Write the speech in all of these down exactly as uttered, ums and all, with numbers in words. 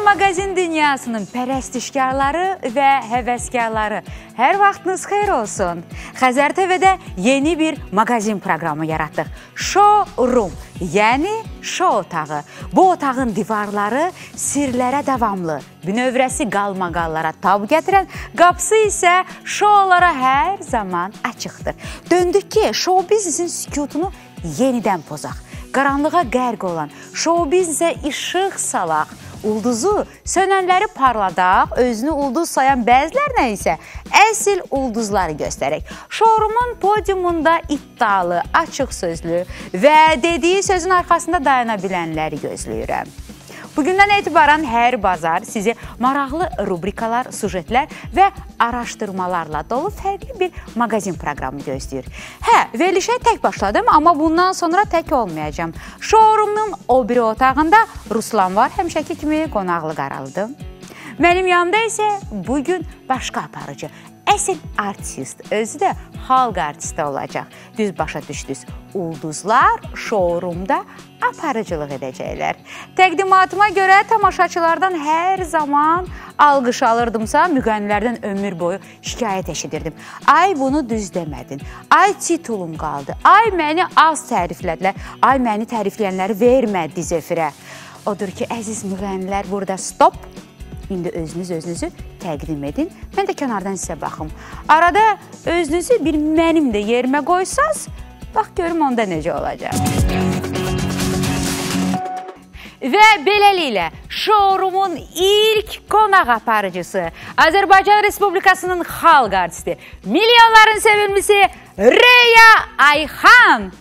magazin dünyasının pərəstişkarları və həvəskarları, hər vaxtınız xeyir olsun. Xəzər T V-də yeni bir magazin proqramı yaratdıq. Showroom, yəni show otağı. Bu otağın divarları sirlərə davamlı, bünövrəsi qalmaqallara tab gətirən, qapısı isə şovlara hər zaman açıqdır. Döndük ki, show biznesin sükutunu yenidən pozaq. Qaranlığa qərq olan show biznesə işıq salaq. Ulduzu, sönənləri parladaq, özünü ulduz sayan bəzilərlə isə əsl ulduzları göstərək. Showroom'un podiumunda iddialı, açıq sözlü və dediyi sözün arxasında dayana bilənləri gözləyirəm. Bugündən etibarən hər bazar sizi maraqlı rubrikalar, sujetlər və araşdırmalarla dolu fərqli bir magazin proqramı gözləyir. Hə, verilişə tək başladım, amma bundan sonra tək olmayacağım. Showroom'un o biri otağında Ruslan var, həmişəki kimi qonaqlı qaralıdır. Mənim yanımda isə bugün başqa aparıcı, əsl artist, özü də xalq artisti olacaq. Düz başa düşdünüz, ulduzlar showroom'da aparıcılıq edəcəklər. Təqdimatıma görə tamaşaçılardan hər zaman alqış alırdımsa, müğənnilərdən ömür boyu şikayət eşidirdim. Ay bunu düz demədin, ay titulum qaldı, ay məni az təriflədilər, ay məni tərifləyənləri vermədi zefirə. Odur ki, əziz müğənnilər, burada stop. İndi özünüz özünüzü təqdim edin. Mən də kənardan sizə baxım. Arada özünüzü bir mənim də yerimə qoysaz, bax görüm onda necə olacaq. Və beləliklə, showroom'un ilk qonaq aparıcısı, Azərbaycan Respublikasının xalq artisti, milyonların sevimlisi Rəya Ayxan.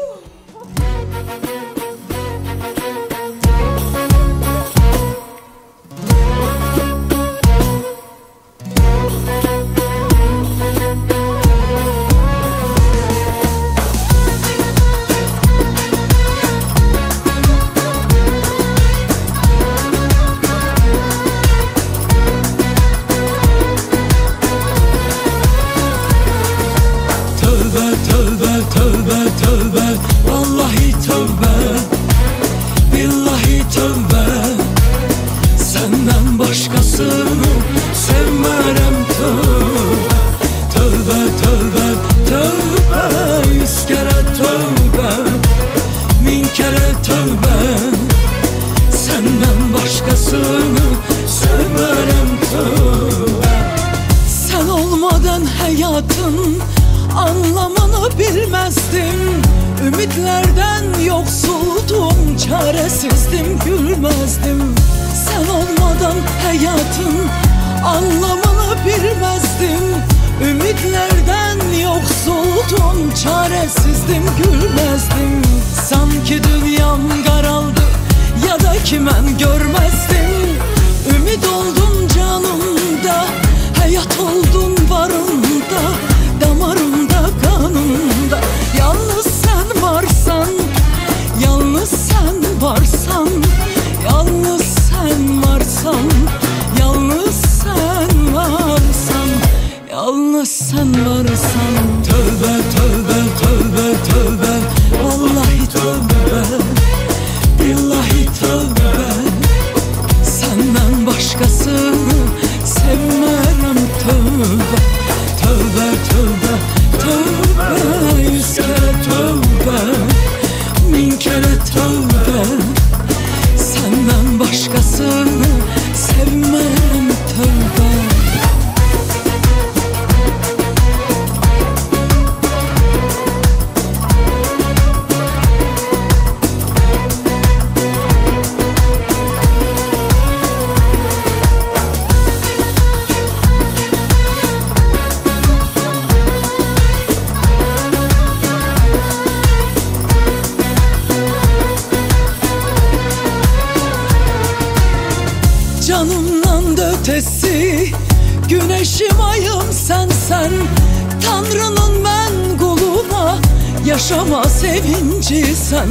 Yaşama sevinci sen,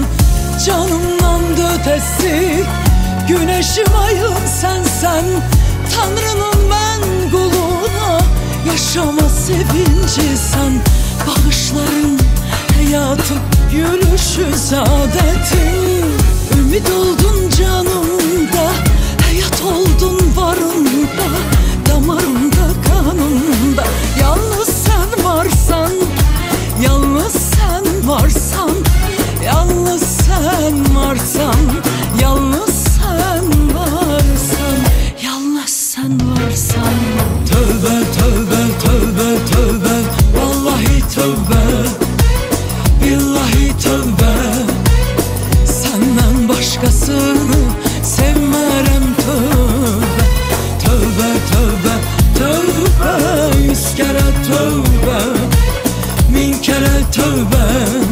canımdan da ötesi. Güneşim ayım sen sen, Tanrı'nın ben kuluna. Yaşama sevinci sen, bağışların hayatım, yürüyüşü saadetin. Ümit oldun canımda, hayat oldun sevmərəm tövbə. Tövbə, tövbə, tövbə, yüz kərə tövbə, min kərə tövbə.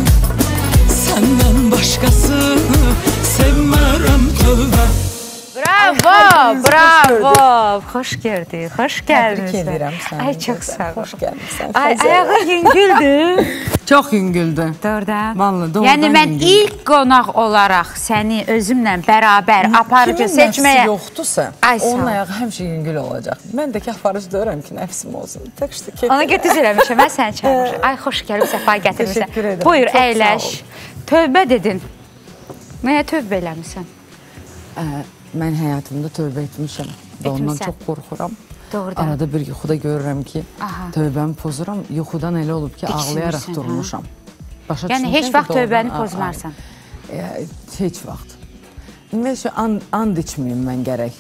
Səndən başqasını sevmərəm tövbə. Bravo, bravo. Xoş gəldin, xoş gəldin. Təbrik edirəm səni. Ay, çox sağ ol. Xoş gəlmişsən. Ay, ayağı yüngüldür. Çox yüngüldür. Doğrudan. Vallahi doğrudan Yəni mən yüngüldür. ilk qonaq olaraq səni özümlə bərabər aparıcı Kimin seçməyə... nəfsi yoxdursa, Ay, sağ ol. onun ayağı həmişə yüngül olacaq. Mən də ki, aparıcı deyirəm ki, nəfsim olsun. Tək işte ki... Ona götüz eləmişəm, mən səni çağırmışam. Ay, xoş gəlib, səfa gətirmişsən. Teşekkür ederim. Buyur, Çox sağ əyləş. ol. Tövbə dedin. Nəyə tövbə eləmişsən? Ə, mən həyatımda tövbə etmişəm. Və ondan Etmişsən. çox qorxuram. Doğrudan. Arada bir yuxuda görürəm ki, Aha. tövbəmi pozuram. Yuxudan elə olub ki, İçmirsən, ağlayaraq hə? durmuşam. Başa Yəni, düşmüşəm heç ki, vaxt doğrudan- tövbəni Aa, pozmarsan. aa, Heç vaxt. Ümumiyyətlə, and, and içməyim mən gərək.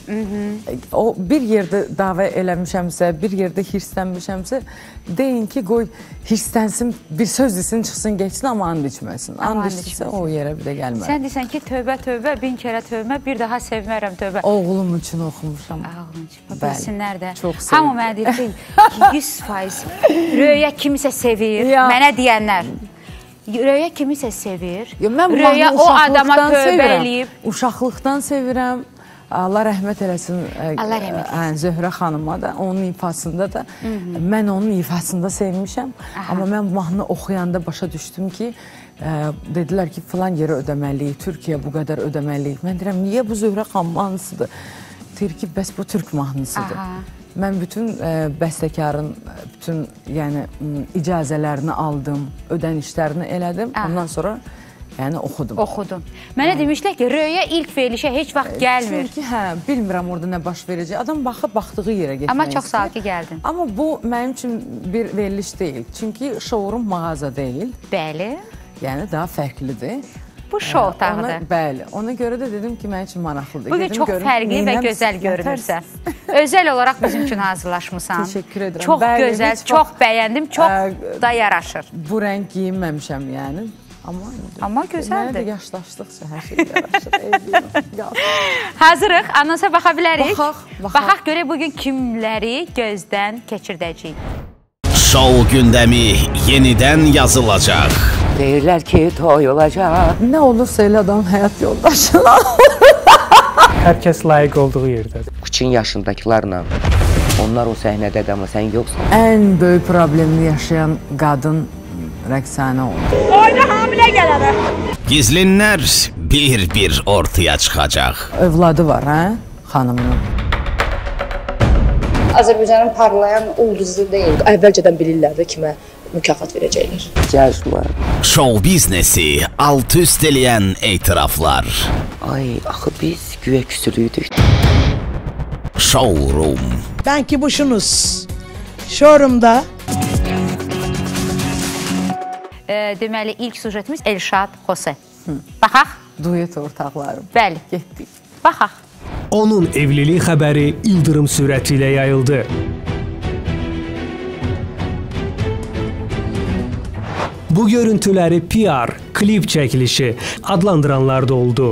O, bir yerdə dava eləmişəmsə, bir yerdə hirslənmişəmsə, deyin ki, qoy hirslənsin, bir söz desin, çıxsın, geçsin, amma and içməsin. Amma And and içsə, içməsin. o yerə bir də gəlmər. Sən deyirsən ki, tövbə, tövbə, bin kərə tövbə, bir daha sevmərəm tövbə. Oğlum üçün oxumuşam. Ağlınca, Bəli, bilsinlər də. çox Hamı sevdim. mənə deyir ki, yüz faiz Röya kimisə sevir, Ya. mənə deyənlər. Röya kimisə sevir, Yo, mən Röya mahnı o adama uşaqlıqdan tövbə sevirəm. eləyib. Uşaqlıqdan sevirəm. Allah rəhmət eləsin. Allah rəhmət eləsin. Zöhrə xanıma da, onun ifasında da. Mən onun ifasında sevmişəm. Aha. Amma mən mahnı oxuyanda başa düşdüm ki, ə, dedilər ki, filan yerə ödəməliyik, Türkiyə bu qədər ödəməliyik. Mən deyirəm, niyə bu Zöhrə xanım mahnısıdır? Deyir ki, bəs bu türk mahnısıdır. Aha. Mən bütün ə, bəstəkarın bütün yəni m, icazələrini aldım, ödənişlərini elədim. Aha. Ondan sonra yəni oxudum. Oxudun. Mənə demişlər ki, Röya ilk verilişə heç vaxt gəlmir. Çünki hə, bilmirəm orada nə baş verəcək. Adam baxıb baxdığı yerə getmək Amma çox sağ ol istəyir. ki, gəldin. Amma bu mənim üçün bir veriliş deyil. Çünki şourum mağaza deyil. Bəli. Yəni daha fərqlidir. Bu şou Ona, otağıdır. bəli. Ona görə də dedim ki, mənim üçün maraqlıdır. Bugün Gedim çox görüm, fərqli və neynəmsin, gözəl görünürsən. yatarsın. Özəl olaraq bizim üçün hazırlaşmısan. Təşəkkür edirəm. Çox Bəli, gözəl, heç çox vaxt, bəyəndim, çox ə, da yaraşır. Bu rəng geyinməmişəm yəni. Amma, Amma Mənə də gözəldir. yaşlaşdıqca hər şey yaraşır. Eyvallah. Hazırıq, anonsa baxa bilərik. Baxaq, baxaq. Baxaq görək bugün kimləri gözdən keçirdəcəyik. Şou gündəmi yenidən yazılacaq. Deyirlər ki, toy olacaq. Nə olursa elə adam həyat yoldaşına. Hər kəs layiq olduğu yerdədir. Küçün yaşındakılarla onlar o səhnədədir, amma sən yoxsan. Ən böyük problemi yaşayan qadın Rəqsanə oldu. Gizlinlər bir-bir ortaya çıxacaq. Övladı var, hə? Xanımın. Azərbaycanın parlayan ulduzu deyil. Əvvəlcədən bilirlər də kimə mükafat verəcəklər. Cəzmər. Şou biznesi alt-üst eləyən etiraflar. Ay, axı biz güya küsülüydük. Showroom. Belki boşunuz. Showroom'da E, deməli, ilk sujetimiz Elşad Xose. Baxaq. Duet ortaqlarım. Bəli, Getdik. baxaq. Onun evlilik xəbəri ildırım sürəti ilə yayıldı. Bu görüntüləri P R, klip çəkilişi adlandıranlar da oldu.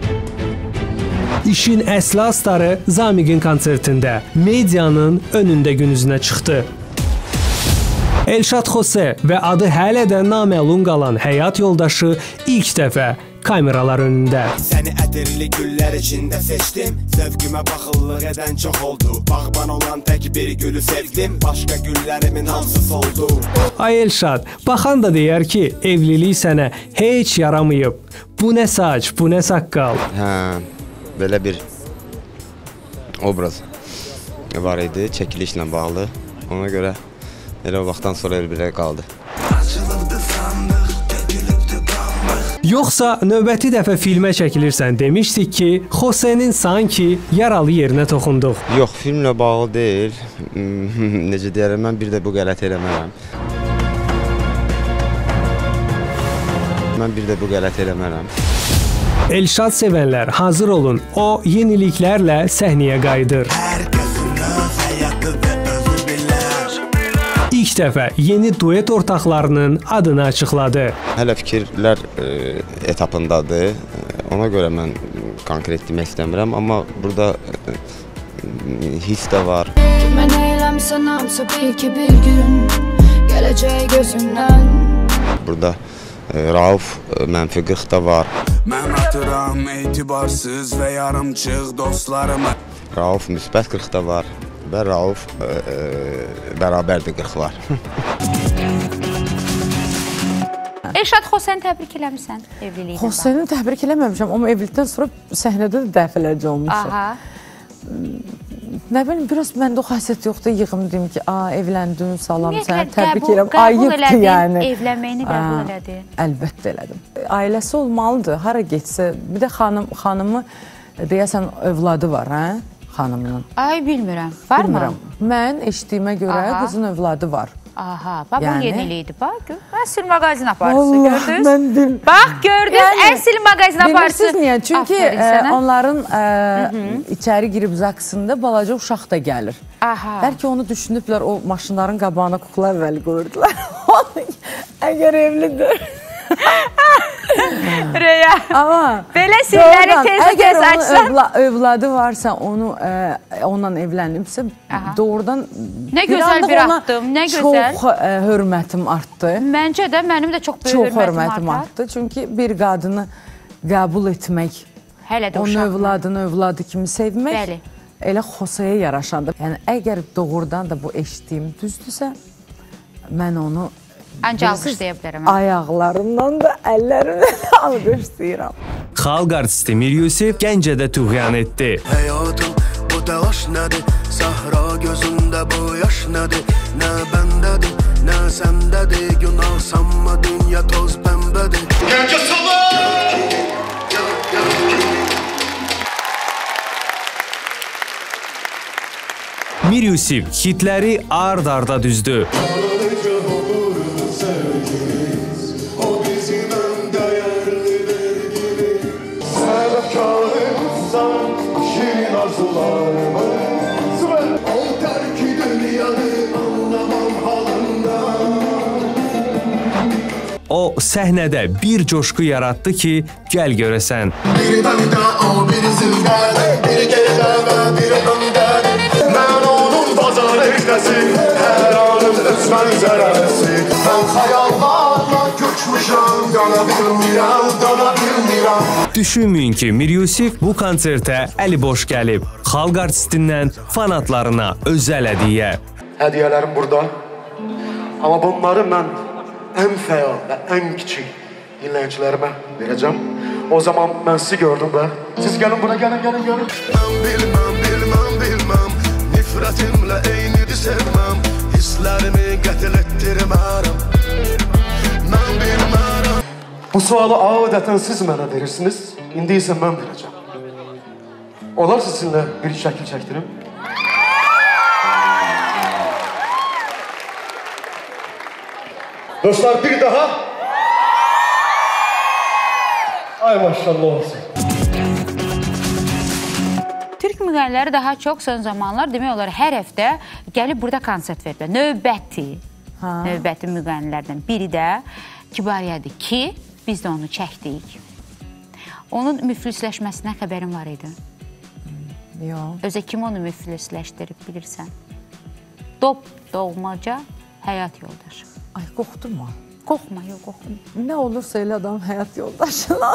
İşin əsli astarı Zamiqin konsertində medianın önündə gün üzünə çıxdı. Elşad Xose və adı hələ də naməlum qalan həyat yoldaşı ilk dəfə kameralar önündə. Səni ətirli güllər içində seçdim. Zövqümə baxıllıq edən çox oldu. Bağban olan tək bir gülü sevdim. Başqa güllərimin hamısı soldu. Ay Elşad, baxan da deyər ki, evlilik sənə heç yaramayıb. Bu nə saç, bu nə saqqal. Hə, belə bir obraz var idi, çəkilişlə bağlı. Ona görə elə o vaxtdan sonra elə qaldı. Yoxsa növbəti dəfə filmə çəkilirsən demişdik ki, Xosenin sanki yaralı yerinə toxunduq. Yox, filmlə bağlı deyil. Necə deyərəm, mən bir də bu qələt eləmərəm. Mən bir də bu qələt eləmərəm. Elşad sevənlər hazır olun, o yeniliklərlə səhnəyə qayıdır. İlk dəfə yeni duet ortaqlarının adını açıqladı. Hələ fikirlər e, etapındadır. Ona görə mən konkret demək istəmirəm, amma burada his də var. Mən eyləmsən hamısı bil ki bir gün gələcək gözümdən. Burada Rauf mənfi qırx da var. Mən atıram etibarsız və yarımçıq dostlarımı. Rauf müsbət qırx da var və Rauf ə, ə, bərabər də qırx var. Elşad Xosəni təbrik eləmişsən evliliyindən. Xosəni təbrik eləməmişəm, amma evlilikdən sonra səhnədə də dəfələrcə olmuşam. Aha. Nə bilim, biraz məndə o xasiyyət yoxdur, yığım deyim ki, a, evləndin, salam, sənə təbrik edirəm. Ayıbdır yəni. Evlənməyini qəbul elədin. Əlbəttə elədim. Ailəsi olmalıdır, hara getsə. Bir də xanım, xanımı deyəsən övladı var, hə? Xanımının. Ay, bilmirəm. Var mı? Mən eşitdiyimə görə qızın övladı var. Aha, bax bu yeniliydi. Bax, əsl mağazin aparıcısı gördünüz. Mən bil. Bax, gördünüz, əsl mağazin aparıcısı. Bilirsiniz niyə? Çünki onların içəri girib zaksında balaca uşaq da gəlir. Aha. Bəlkə onu düşünüblər, o maşınların qabağına kukla əvvəli qoyurdular. Əgər evlidir. Röya, amma belə sirləri tez-tez açsan. Əgər onun övladı varsa, onu ondan evlənibsə, doğrudan nə gözəl bir addım, nə gözəl. Çox hörmətim artdı. Məncə də mənim də çox böyük hörmətim artdı. Çünki bir qadını qəbul etmək, onun övladını övladı kimi sevmək elə Xosaya yaraşandır. Yəni, əgər doğrudan da bu eşitdiyim düzdürsə, mən onu ancaq alqışlaya bilərəm. Ayaqlarından da, əllərimdən də alqışlayıram. Xalq artisti Mir Yusif Gəncədə tüğyan etdi. Həyatım bu təlaş nədir? Səhra gözündə bu yaş nədir? Nə bəndədir, nə səndədir? Günah sanma, dünya toz pəmbədir. Gəncə sabah! Mir Yusif hitləri ard-arda düzdü. O səhnədə bir coşku yaratdı ki, gəl görəsən. Biri bəndə, o biri zilgədə, biri gecə və biri öndədə. Mən onun bazar eşləsi, hər anım öz mənzərəsi. Mən xəyallarla köçmüşəm, qana bilmirəm, qana bilmirəm. Düşünməyin ki, Mir Yusif bu konsertə əli boş gəlib. Xalq artistindən fanatlarına özəl hədiyyə. Hədiyyələrim burada, amma bunları mən ən fəal və ən kiçik dinləyicilərimə verəcəm. O zaman mən sizi gördüm və siz gəlin bura, gəlin, gəlin, gəlin. Mən bilməm, bilməm, bilməm, nifrətimlə eynidir sevməm, hisslərimi qətil etdirmərəm. Mən bilmərəm. Bu sualı adətən siz mənə verirsiniz, indi isə mən verəcəm. Olar sizinlə bir şəkil çəkdirim. Dostlar, bir daha. Ay maşallah olsun. Türk müğənniləri daha çox son zamanlar demək olar hər həftə gəlib burada konsert verirlər. Növbəti, növbəti müğənnilərdən biri də Kibariyadır ki, biz də onu çəkdik. Onun müflisləşməsinə xəbərin var idi. Yox. Özə kim onu müflisləşdirib bilirsən? Dop doğmaca həyat yoldaşı. Ay, qorxdurma. Qorxma, yox, qorxma. Nə olursa elə adam həyat yoldaşına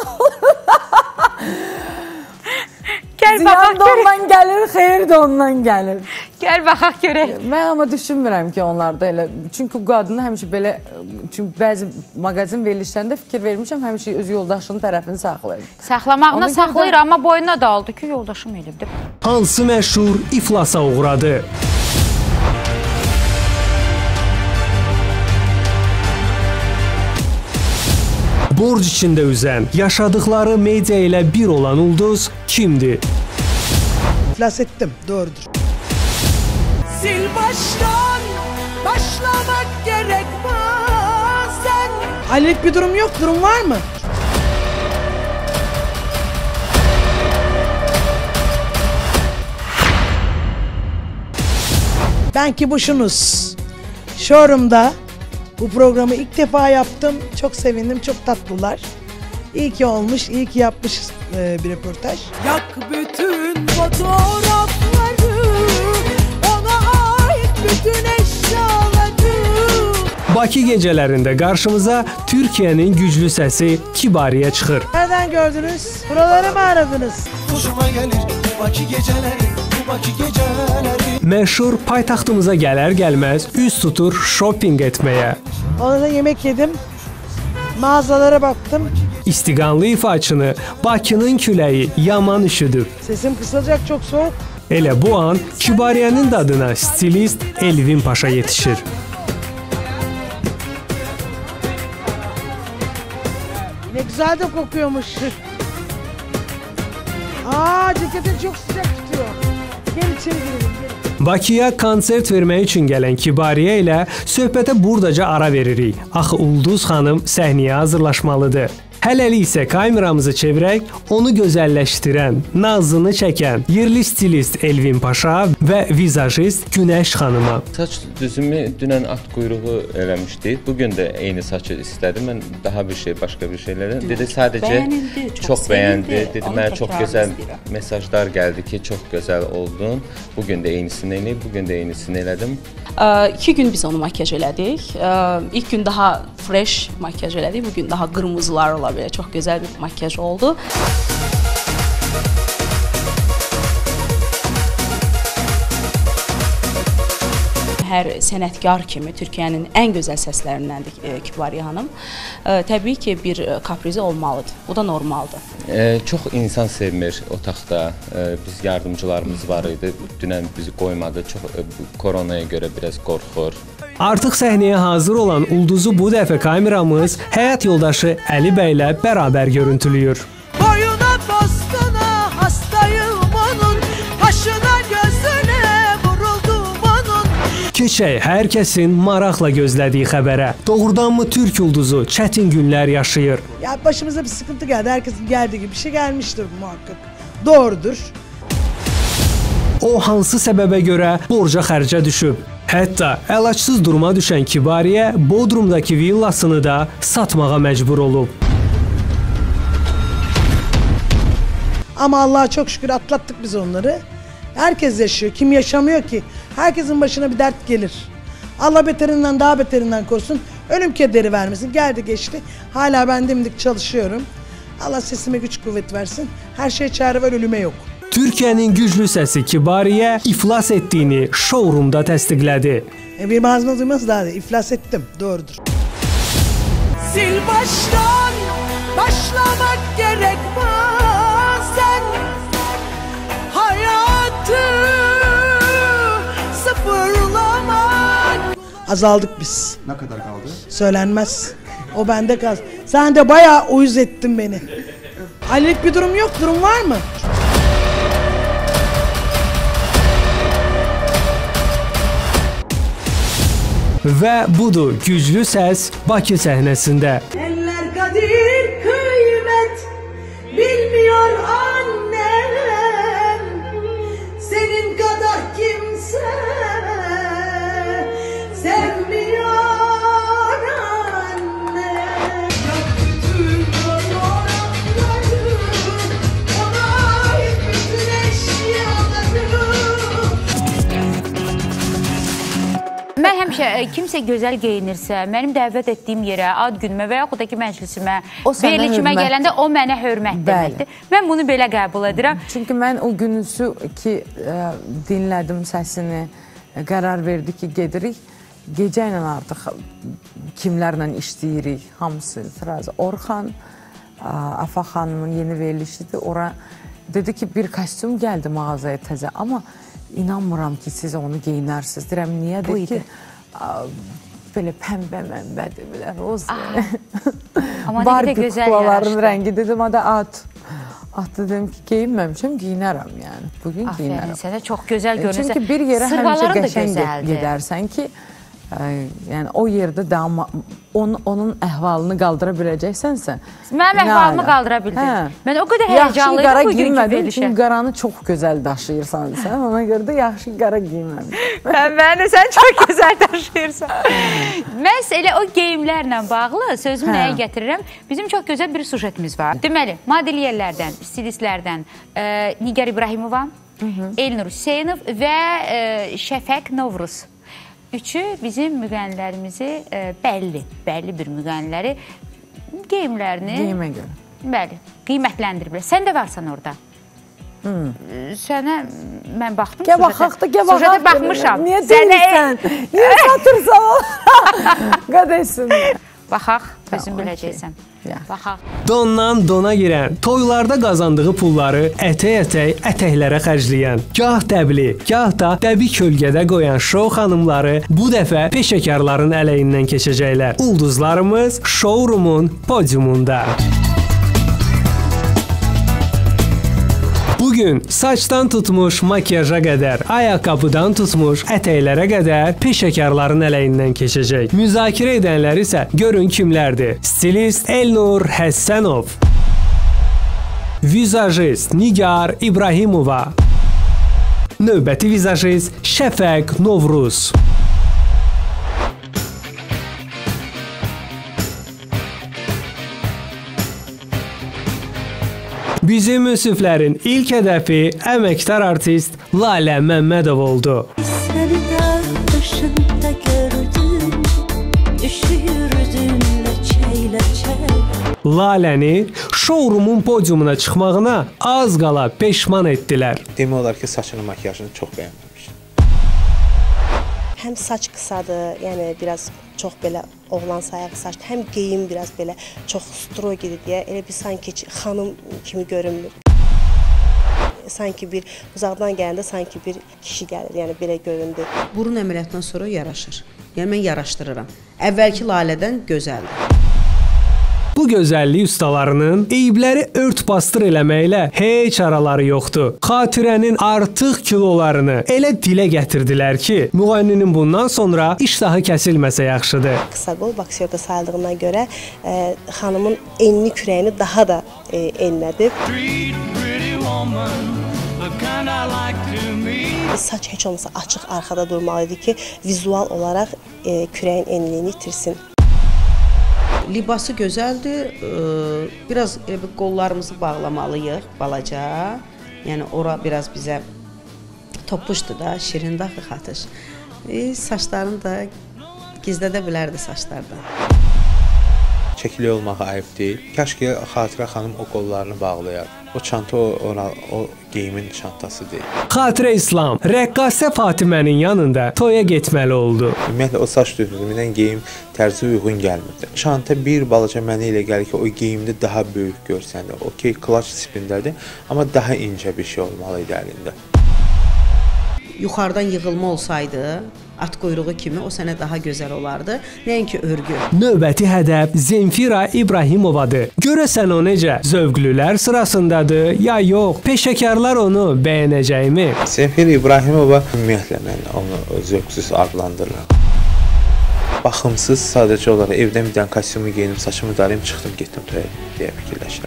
Ziyan da ondan gəlir, xeyir də ondan gəlir. Gəl baxaq görək. Mən amma düşünmürəm ki, onlarda elə. Çünki qadını həmişə belə, çünki bəzi mağazin verilişlərində fikir vermişəm, həmişə öz yoldaşının tərəfini saxlayır. Saxlamağına saxlayır, amma boynuna da aldı ki, yoldaşım elibdir. Hansı məşhur iflasa uğradı? Borc içində üzən, yaşadıkları media ilə bir olan ulduz kimdir? İflas ettim, doğrudur. Sil baştan başlamak gerek bazen. Halillik bir durum yok, durum var mı? Ben Kibuş'unuz. Showroom'da bu programı ilk defa yaptım. Çok sevindim, çok tatlılar. İyi ki olmuş, iyi ki yapmışız e, bir röportaj. Yak bütün fotoğrafları, ona ait bütün eşyaları. Bakı gecelərində qarşımıza Türkiyənin güclü səsi Kibariyə çıxır. Nereden gördünüz? Buraları mı aradınız? Hoşuma gelir bu Bakı geceleri, bu Bakı geceleri. Məşhur paytaxtımıza gələr-gəlməz üz tutur shopping etməyə. Orada yemek yedim, mağazalara baktım. İstiqanlı ifaçını Bakının küləyi yaman üşüdüb. Sesim kısılacak, çok soğuk. Elə bu an Kibariyənin dadına stilist Elvin Paşa yetişir. Ne güzel de kokuyormuş. Aa, ceketin çok sıcak tutuyor. Gel içeri girelim. Gel. Bakıya konsert vermək üçün gələn Kibariyə ilə söhbətə burdaca ara veririk. Axı Ulduz xanım səhnəyə hazırlaşmalıdır. Hələlik isə kameramızı çevirək, onu gözəlləşdirən, nazını çəkən yerli stilist Elvin Paşa və vizajist Günəş xanıma. Saç düzümü dünən at quyruğu eləmişdik. Bugün də eyni saçı istədim. Mən daha bir şey, başqa bir şeylərdən. Dedi sadəcə Bəyənildi, çox, çox bəyəndi. Dedi Onu mənə çox gözəl istəyirəm. mesajlar gəldi ki, çox gözəl oldun. Bugün də eynisini eləyib, bugün də eynisini elədim. Ə, iki gün biz onu makyaj elədik. Ə, ilk gün daha fresh makyaj elədik. Bugün daha qırmızılar ola bilər. Çox gözəl bir makyaj oldu. Hər sənətkar kimi Türkiyənin ən gözəl səslərindəndir e, Kibariyə xanım. E, təbii ki, bir kaprizi olmalıdır. Bu da normaldır. E, çox insan sevmir otaqda. E, biz yardımcılarımız var idi. Dünən bizi qoymadı. Çox e, koronaya görə biraz qorxur. Artıq səhnəyə hazır olan Ulduzu bu dəfə kameramız həyat yoldaşı Əli bəylə bərabər görüntülüyür. Boyuna postuna hastayım onun, başına gözüne vuruldum onun. Keçək hər kəsin maraqla gözlədiyi xəbərə. Doğrudanmı Türk Ulduzu çətin günlər yaşayır? Ya başımıza bir sıkıntı geldi. Herkesin geldiği gibi bir şey gelmiştir muhakkak. Doğrudur. O hansı səbəbə görə borca xərcə düşüb? Hətta əlacsız duruma düşən Kibariyə Bodrumdakı villasını da satmağa məcbur olub. Ama Allah'a çok şükür atlattık biz onları. Herkes yaşıyor. Kim yaşamıyor ki? Herkesin başına bir dert gelir. Allah beterinden daha beterinden korusun. Ölüm kederi vermesin. Geldi geçti. Hala ben dimdik çalışıyorum. Allah sesime güç kuvvet versin. Her şeye çare var, ölüme yok. Türkiyənin güclü səsi Kibariyə iflas etdiyini showroomda təsdiqlədi. E benim ağzıma duyması daha değil. İflas ettim. Doğrudur. Sil baştan başlamak gerek bazen. Hayatı sıfırlamak. Azaldık biz. Ne kadar kaldı? Söylenmez. O bende kalsın. Sen de bayağı uyuz ettin beni. Alilik bir durum yok. Durum var mı? Və budur güclü səs Bakı səhnəsində. Eller kadir kıymet bilmiyor annem. Senin kadar kimse sevmiyor anne. Yak bütün fotoğrafları, ona ait bütün eşyaları. Mən həmişə kimsə gözəl geyinirsə, mənim dəvət etdiyim yerə, ad günümə və yaxud da ki məclisimə, verilişimə gələndə o mənə hörmət deməkdir. Mən bunu belə qəbul edirəm. Çünki mən o günüsü ki ə, dinlədim səsini, qərar verdi ki gedirik. Gecə ilə artıq kimlərlə işləyirik, hamısı Firaz Orxan, Afa xanımın yeni verilişidir. Ora dedi ki bir kostyum gəldi mağazaya təzə, amma İnanmıram ki, siz onu geyinərsiniz. Deyirəm, niyə? Deyir ki, belə pəmbə-məmbədir, belə roz. Barbie kuklaların rəngi dedim, adı at. At dedim ki, geyinməmişəm, geyinərəm yəni. Bugün geyinərəm. Aferin sənə, çox gözəl görünürsə. Çünki bir yerə həmişə qəşəng gedərsən ki, Yəni o yerdə daha onun, onun əhvalını qaldıra biləcəksənsə. Mənim əhvalımı qaldıra bildim. Hə. Mən o qədər həyecanlıydım bu günkü verilişə. Çünki qaranı çox gözəl daşıyırsan sən. Ona görə də yaxşı qara giyinmədim. Mən sən çox gözəl daşıyırsan. Məhz elə o geyimlərlə bağlı sözümü nəyə gətirirəm? Bizim çox gözəl bir sujetimiz var. Deməli, modelyerlərdən, stilistlərdən e, Nigar İbrahimova, Elnur Hüseynov və e, Şəfəq Novruz. Üçü bizim müğənnilərimizi e, bəlli, bəlli bir müğənniləri geyimlərini geyimə görə. Bəli, qiymətləndiriblər. Sən də varsan orada. Hmm. Sənə mən baxdım. Gəl baxaq da, gəl baxaq. Sujetə baxmışam. Niyə deyirsən? Niyə satırsan? Qədəsin. Baxaq, özün biləcəksən. Baxaq. Dondan dona girən, toylarda qazandığı pulları ətək-ətək ətəklərə xərcləyən, gah dəbli, gah da dəbi kölgədə qoyan şou xanımları bu dəfə peşəkarların ələyindən keçəcəklər. Ulduzlarımız showroom-un podiumunda. Bugün saçdan tutmuş makyaja qədər, ayaqqabıdan tutmuş ətəklərə qədər peşəkarların ələyindən keçəcək. Müzakirə edənlər isə görün kimlərdir. Stilist Elnur Həsənov, vizajist Nigar İbrahimova, növbəti vizajist Şəfəq Novruz. Bizim müsiflərin ilk hədəfi əməkdar artist Lalə Məmmədov oldu. Səni dağ başında gördüm, üşüyürdüm ləçək-ləçək. Laləni showroom-un podiumuna çıxmağına az qala peşman etdilər. Demək olar ki, saçını, makyajını çox bəyənməmişdim. Həm saç qısadır, yəni biraz çox belə oğlan sayağı saçdır. Həm geyim biraz belə çox strogidir deyə elə bir sanki xanım kimi görünmür. Sanki bir uzaqdan gələndə sanki bir kişi gəlir, yəni belə göründü. Burun əməliyyatından sonra yaraşır. Yəni mən yaraşdırıram. Əvvəlki Lalədən gözəldir. Bu gözəllik ustalarının eybləri ört-bastır eləməklə heç araları yoxdur. Xatirənin artıq kilolarını elə dilə gətirdilər ki, müğənninin bundan sonra iştahı kəsilməsə yaxşıdır. Qısa qol boksyorda sayıldığına görə e, xanımın enli kürəyini daha da e, enlədib. Saç heç olmasa açıq arxada durmalıydı ki, vizual olaraq e, kürəyin enliyini itirsin. Libası gözəldir. Biraz qollarımızı bağlamalıyıq balaca. Yəni ora biraz bizə topuşdur da, şirin daxı xatış. E, saçlarını da gizlədə bilərdi saçlardan. Çəkili olmaq ayıb deyil. Kaş ki, Xatirə xanım o qollarını bağlayar. O çanta o, ona, o geyimin çantası deyil. Xatirə İslam, rəqqasə Fatimənin yanında toya getməli oldu. Ümumiyyətlə, o saç düzümündən geyim tərzi uyğun gəlmirdi. Çanta bir balaca mənə elə gəlir ki, o geyimdə daha böyük görsəndə. Okey, klaç tipindədir, amma daha incə bir şey olmalıydı əlində. Yuxarıdan yığılma olsaydı, at quyruğu kimi o sənə daha gözəl olardı, nəinki örgü. Növbəti hədəf Zenfira İbrahimovadır. Görəsən o necə? Zövqlülər sırasındadır, ya yox? Peşəkarlar onu bəyənəcəkmi? Zenfira İbrahimova, ümumiyyətlə mən onu zövqsüz adlandırıram. Baxımsız, sadəcə olaraq evdən bir dənə kostyumu geyinim, saçımı darayım, çıxdım, getdim toya deyə fikirləşirəm.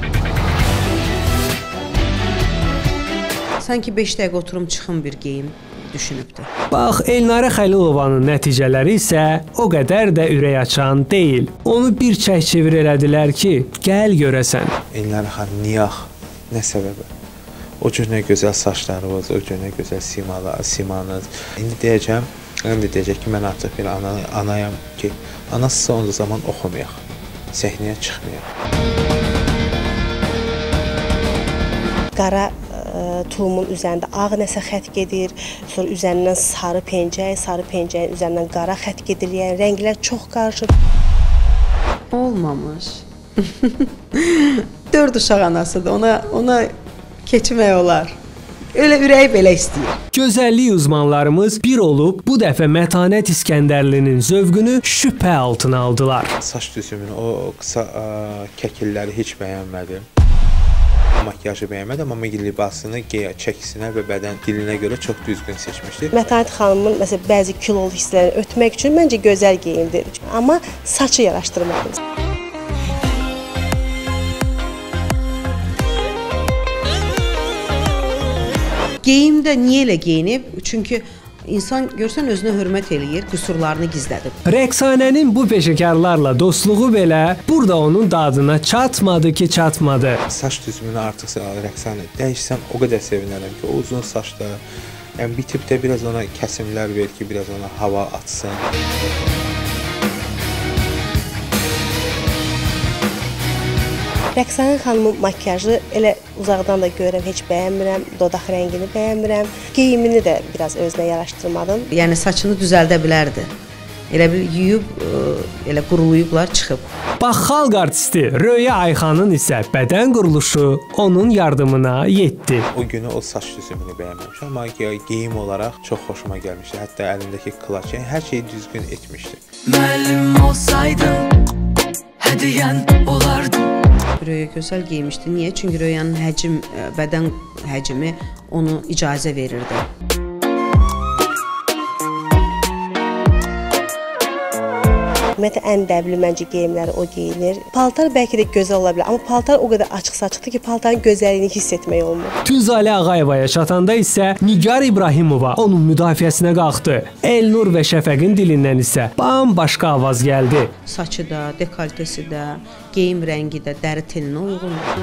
Sanki beş dəqiqə oturum çıxım bir geyim düşünübdür. Bax, Elnarə Xəlilovanın nəticələri isə o qədər də ürək açan deyil. Onu bir çək-çevir elədilər ki, gəl görəsən. Elnarə xanım, niyax, nə səbəbə? O cür nə gözəl saçlarınız, o cür nə gözəl simalar, simanız. İndi deyəcəm, indi deyəcək ki, mən artıq bir ana, anayam ki, anasısa o zaman oxumayaq, səhnəyə çıxmayaq. Qara tulumun üzərində ağ nəsə xət gedir, sonra üzərindən sarı pencək, sarı pencəyin üzərindən qara xət gedir, yəni rənglər çox qarışıb. Olmamış. Dörd uşaq anasıdır, ona, ona keçmək olar. Öyle ürəyi belə istəyir. Gözəllik uzmanlarımız bir olub bu dəfə Mətanət İskəndərlinin zövqünü şübhə altına aldılar. Saç düzümünü, o qısa ə, kəkilləri heç bəyənmədim. makyajı bəyənmədim, amma libasını, çəkisinə və bədən dilinə görə çox düzgün seçmişdi. Mətanət xanımın məsələn bəzi kilolu hisslərini ötmək üçün məncə gözəl geyimdir. Amma saçı yaraşdırmadım. Geyimdə niyə elə geyinib? Çünki insan görsən özünə hörmət eləyir, qüsurlarını gizlədir. Rəqsanənin bu peşəkarlarla dostluğu belə burada onun dadına çatmadı ki, çatmadı. Saç düzümünü artıq Rəqsanə dəyişsəm o qədər sevinərəm ki, o uzun saçda, yəni bitib də biraz ona kəsimlər ver ki, biraz ona hava atsın. Rəqsanə xanımın makyajı elə uzaqdan da görürəm, heç bəyənmirəm, dodaq rəngini bəyənmirəm, geyimini də biraz özünə yaraşdırmadım. Yəni saçını düzəldə bilərdi. Elə bir yuyub, elə qurulayıblar, çıxıb. Bax, xalq artisti Röya Ayxanın isə bədən quruluşu onun yardımına yetdi. O günü o saç düzümünü bəyənməmişəm, amma geyim olaraq çox xoşuma gəlmişdi. Hətta əlindəki klaç, yəni hər şeyi düzgün etmişdi. Müəllim olsaydım, hədiyən olardım. Röya gözəl geymişdi. Niyə? Çünki Röyanın həcm, bədən həcmi onu icazə verirdi. Ümumiyyətlə, ən dəbli məncə geyimləri o geyinir. Paltar bəlkə də gözəl ola bilər, amma paltar o qədər açıq-saçıqdır ki, paltarın gözəlliyini hiss etmək olmur. Tünzalə Ağayevaya çatanda isə Nigar İbrahimova onun müdafiəsinə qalxdı. Elnur və Şəfəqin dilindən isə bambaşqa avaz gəldi. Saçı da, dekoltesi də, geyim rəngi də dəri teninə uyğundur.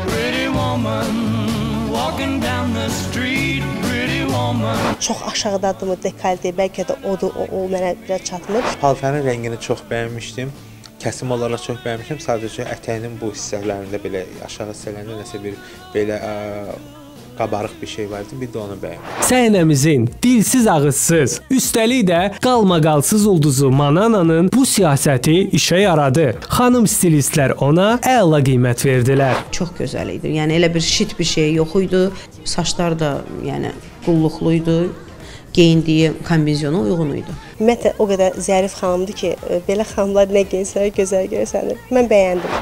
Çox aşağıdadımı dekolte, bəlkə də odur, o, o mənə biraz çatmır. Paltarın rəngini çox bəyənmişdim. Kəsim olaraq çox bəyənmişdim. Sadəcə ətəyinin bu hissələrində belə aşağı hissələrində nəsə bir belə ə, qabarıq bir şey vardı, bir də onu bəyəndim. Səhnəmizin dilsiz ağızsız, üstəlik də qalmaqalsız ulduzu Manananın bu siyasəti işə yaradı. Xanım stilistlər ona əla qiymət verdilər. Çox gözəl idi. Yəni elə bir şit bir şey yox idi. Saçlar da yəni qulluqluydu. Geyindiyi kombinezyona uyğun idi. Ümumiyyətlə o qədər zərif xanımdır ki, belə xanımlar nə geyinsə gözəl görsənir. Mən bəyəndim.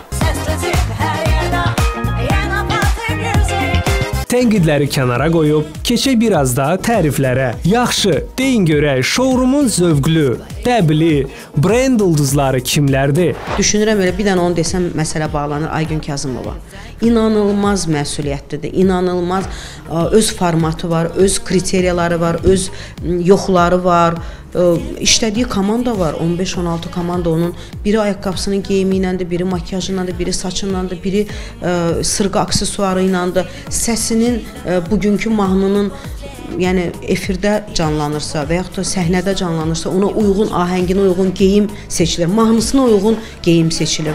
Tənqidləri kənara qoyub, keçək biraz da təriflərə. Yaxşı, deyin görək, showrumun zövqlü, dəbli, brend ulduzları kimlərdir? Düşünürəm elə bir dənə onu desəm məsələ bağlanır Aygün Kazımova. İnanılmaz məsuliyyətlidir, inanılmaz öz formatı var, öz kriteriyaları var, öz yoxları var. İşlədiyi komanda var, on beş on altı komanda onun. Biri ayaqqabısının geyimi iləndir, biri makyajı iləndir, biri saçı iləndir, biri ə, sırğa aksesuarı iləndir. Səsinin ə, bugünkü mahnının yəni efirdə canlanırsa və yaxud da səhnədə canlanırsa ona uyğun, ahənginə uyğun geyim seçilir. Mahnısına uyğun geyim seçilir.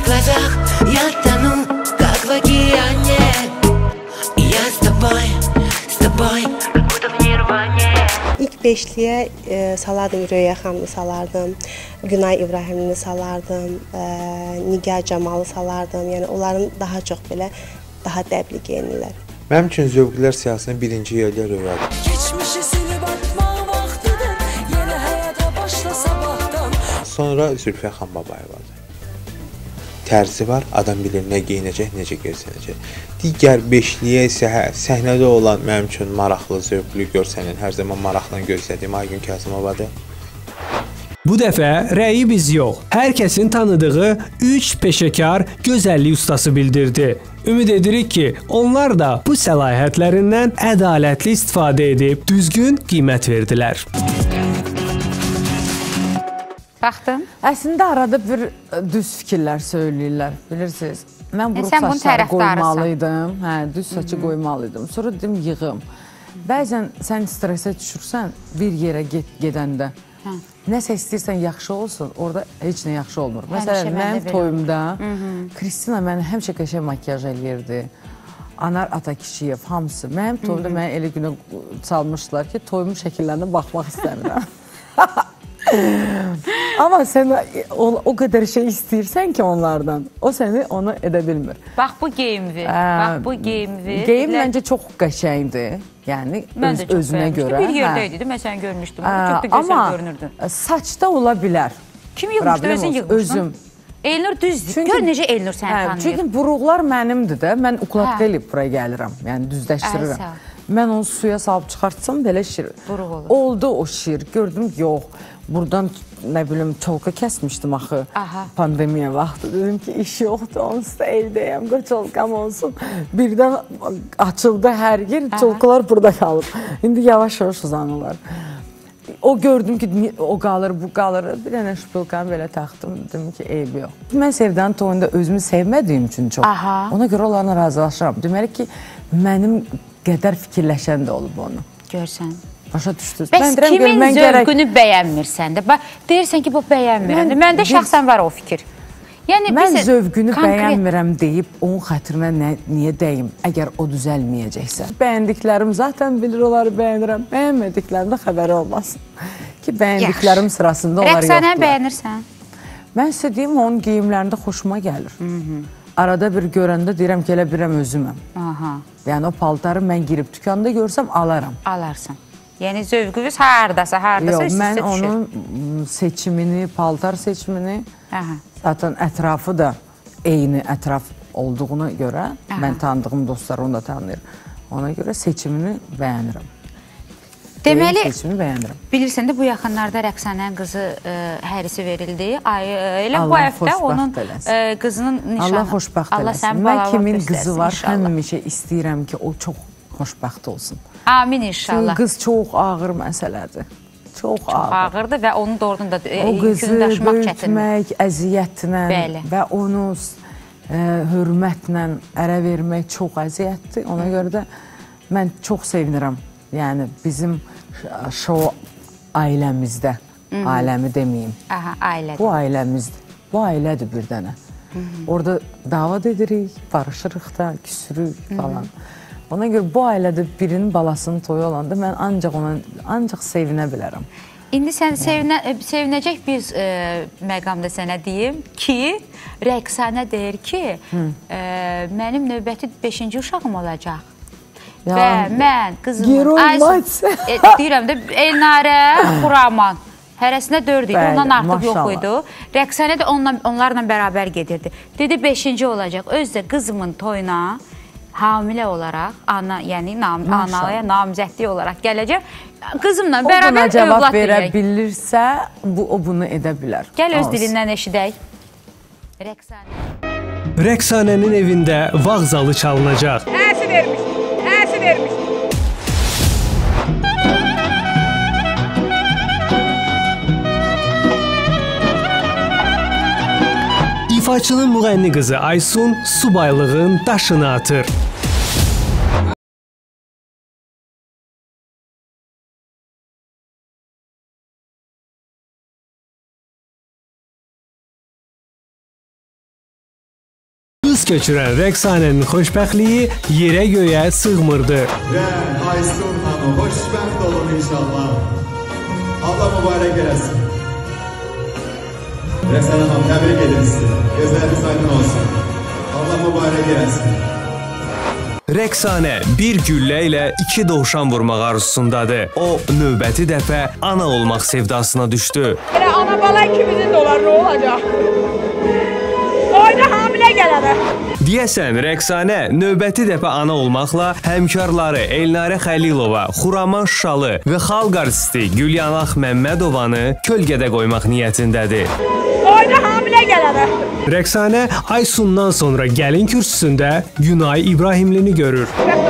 İlk beşliyə e, salardım Röya xanımı salardım, Günay İbrahimini salardım, e, Nigar Camalı salardım. Yəni onların daha çox belə daha dəbli geyinirlər. Mənim üçün zövqlər siyasətinin birinci yerdə Röyadır. Keçmişi silib atmaq vaxtıdır, yeni həyata başla sabahdan. Sonra Zülfiyə xan Babayevadır. Tərzi var, adam bilir nə geyinəcək, necə görsənəcək. Digər beşliyə isə hə, səhnədə olan mənim üçün maraqlı, zövqlü görsənən, hər zaman maraqla gözlədiyim Aygün Kazımovadır. Bu dəfə rəyi biz yox, hər kəsin tanıdığı üç peşəkar gözəllik ustası bildirdi. Ümid edirik ki, onlar da bu səlahiyyətlərindən ədalətli istifadə edib düzgün qiymət verdilər. Baxdın? Əslində arada bir düz fikirlər söyləyirlər, bilirsiniz. Mən buruq Sən saçları qoymalıydım, hə, düz saçı qoymalıydım. Sonra dedim yığım. Bəzən sən stresə düşürsən bir yerə get gedəndə. Hə. Nəsə istəyirsən yaxşı olsun, orada heç nə yaxşı olmur. Məsələn, mənim toyumda Kristina məni həmişə qəşəng makyaj eləyirdi. Anar Atakişiyev, hamısı. Mənim toyumda mənə elə günə çalmışdılar ki, toyumun şəkillərinə baxmaq istəmirəm. Amma sən o, o qədər şey istəyirsən ki onlardan, o səni onu edə bilmir. Bax bu geyimdir, bax bu geyimdir. Geyim məncə çox qəşəngdir, yəni öz, özünə görə. Bir yerdə idi, mən səni görmüşdüm, çox da gözəl görünürdü. Amma saçda ola bilər. Kim yığmışdı, özün yığmışdın? Özüm. Elnur düzdür. Gör necə Elnur səni hə, tanıyır. Çünki buruqlar mənimdir də. Mən ukladqa eləyib buraya gəlirəm. Yəni düzləşdirirəm. Mən onu suya salıb çıxartsam belə şir. Buruq olur. Oldu o şir. Gördüm yox. Buradan nə bilim çolka kəsmişdim axı. Aha. Pandemiya vaxtı. Dedim ki iş yoxdur. Onsuz da evdəyəm. Qoy çolkam olsun. Birdən açıldı hər yer. Çolkalar burada qalıb. İndi yavaş-yavaş uzanırlar. O gördüm ki o qalır, bu qalır. Bir dənə şpilkanı belə taxdım. Dedim ki eybi yox. Mən Sevdanın toyunda özümü sevmədiyim üçün çox. Aha. Ona görə onlarla razılaşıram. Deməli ki mənim qədər fikirləşən də olub onu. Görsən. Başa düşdünüz. Bəs kimin zövqünü bəyənmirsən də? Deyirsən ki bu bəyənmirəm. Məndə şəxsən var o fikir. Yəni, mən zövqünü konkret... bəyənmirəm deyib, onun xətrinə nə, niyə deyim, əgər o düzəlməyəcəksə. Bəyəndiklərim zaten bilir, onları bəyənirəm. Bəyənmədiklərim də xəbəri olmasın. Ki, bəyəndiklərim Yaxşı. Sırasında onlar yoxdur. Rəqsanəni bəyənirsən? Mən sizə deyim, onun geyimlərində xoşuma gəlir. Hı -hı. Arada bir görəndə deyirəm ki, elə birəm özüməm. Aha. Yəni, o paltarı mən girib dükanda görsəm, alaram. Alarsan. Yəni, zövqünüz haradasa, haradasa Yox, mən onun seçimini, paltar seçimini, Aha. zaten ətrafı da eyni ətraf olduğuna görə, Aha. mən tanıdığım dostlar onu da tanıyır. Ona görə seçimini bəyənirəm. Deməli, seçimini bəyənirəm. Bilirsən də bu yaxınlarda Rəqsanənin qızı ə, hərisi verildi. Ay, elə Allah bu həftə onun ə, qızının nişanı. Allah xoşbəxt eləsin. Mən kimin qızı var, həmişə istəyirəm ki, o çox xoşbəxt olsun. Amin inşallah. Çünki qız çox ağır məsələdir. Çox, çox ağır. ağırdır və onun doğrudan da o qızı böyütmək, əziyyətlə Bəli. Və onu ə, hörmətlə ərə vermək çox əziyyətdir. Ona görə də mən çox sevinirəm. Yəni bizim şou ailəmizdə, Hı -hı. ailəmi deməyim. Aha, ailədir. Bu ailəmizdir. Bu ailədir bir dənə. Hı -hı. Orada davad edirik, barışırıq da, küsürük falan. Hı -hı. Ona görə bu ailədə birinin balasının toyu olanda mən ancaq ona ancaq sevinə bilərəm. İndi sən sevinə, sevinəcək bir e, məqamda sənə deyim ki, Rəqsanə deyir ki, e, mənim növbəti beşinci uşağım olacaq. Ya, və mən qızımın Aysun, e, deyirəm də Elnarə, Xuraman. Hərəsinə dörd idi, ondan artıq yox idi. Rəqsanə də onla, onlarla bərabər gedirdi. Dedi beşinci olacaq. Özü də qızımın toyuna hamilə olaraq, ana, yəni nam, anaya namizədlik olaraq gələcək. Qızımla bərabər övlad deyək. O buna cavab verə bilirsə, bu, o bunu edə bilər. Gəl öz dilindən eşidək. Rəqsanə. Rəqsanənin evində vağzalı çalınacaq. Əsi vermiş, əsi vermiş. İfaçının müğənni qızı Aysun subaylığın daşını atır. Qız köçürən Rəqsanənin xoşbəxtliyi yerə göyə sığmırdı. Və Aysun hanım, xoşbəxt olun inşallah. Allah mübarək eləsin. Rəqsanə hanım, təbrik edir sizi. Gözləriniz aydın olsun. Allah mübarək eləsin. Rəqsanə bir güllə ilə iki dovşan vurmaq arzusundadır. O, növbəti dəfə ana olmaq sevdasına düşdü. Elə ana bala ikimizin də olar, nə olacaq? Oyuna hamilə gələrək. Deyəsən, Rəqsanə növbəti dəfə ana olmaqla həmkarları Elnarə Xəlilova, Xuraman Şuşalı və xalq artisti Gülyanaq Məmmədovanı kölgədə qoymaq niyyətindədir. Oyuna hamilə gələrək. Rəqsanə Aysundan sonra gəlin kürsüsündə Günay İbrahimlini görür.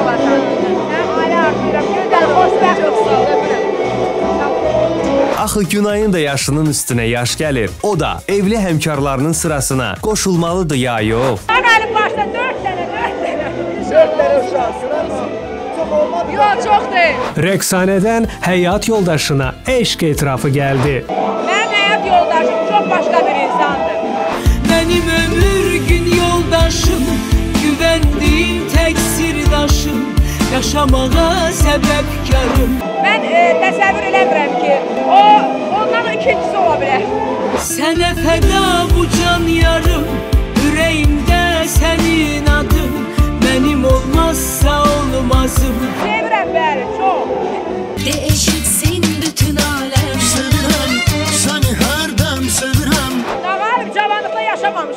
Axı Günayın da yaşının üstünə yaş gəlir. O da evli həmkarlarının sırasına qoşulmalıdır ya yox. Mənim başda dörd dənə, dörd dənə. dörd dənə uşaq sırasına. Çox olmadı. Yox, çox deyil. Rəqsanədən həyat yoldaşına eşq etirafı gəldi. Mənim həyat yoldaşım çox başqa bir insandır. Mənim ömür gün yoldaşım, güvəndiyim tək sirdaşım, yaşamağa səbəbkarım. Mən e, təsəvvür eləmirəm ki, o ondan ikincisi ola bilər. Sənə fəda bu can yarım, ürəyimdə sənin adın, mənim olmazsa olmazım. Sevirəm bəli, çox. De eşitsin bütün aləm. Sevirəm, səni hərdən sevirəm. Dağarım, cavanlıqda yaşamamışam.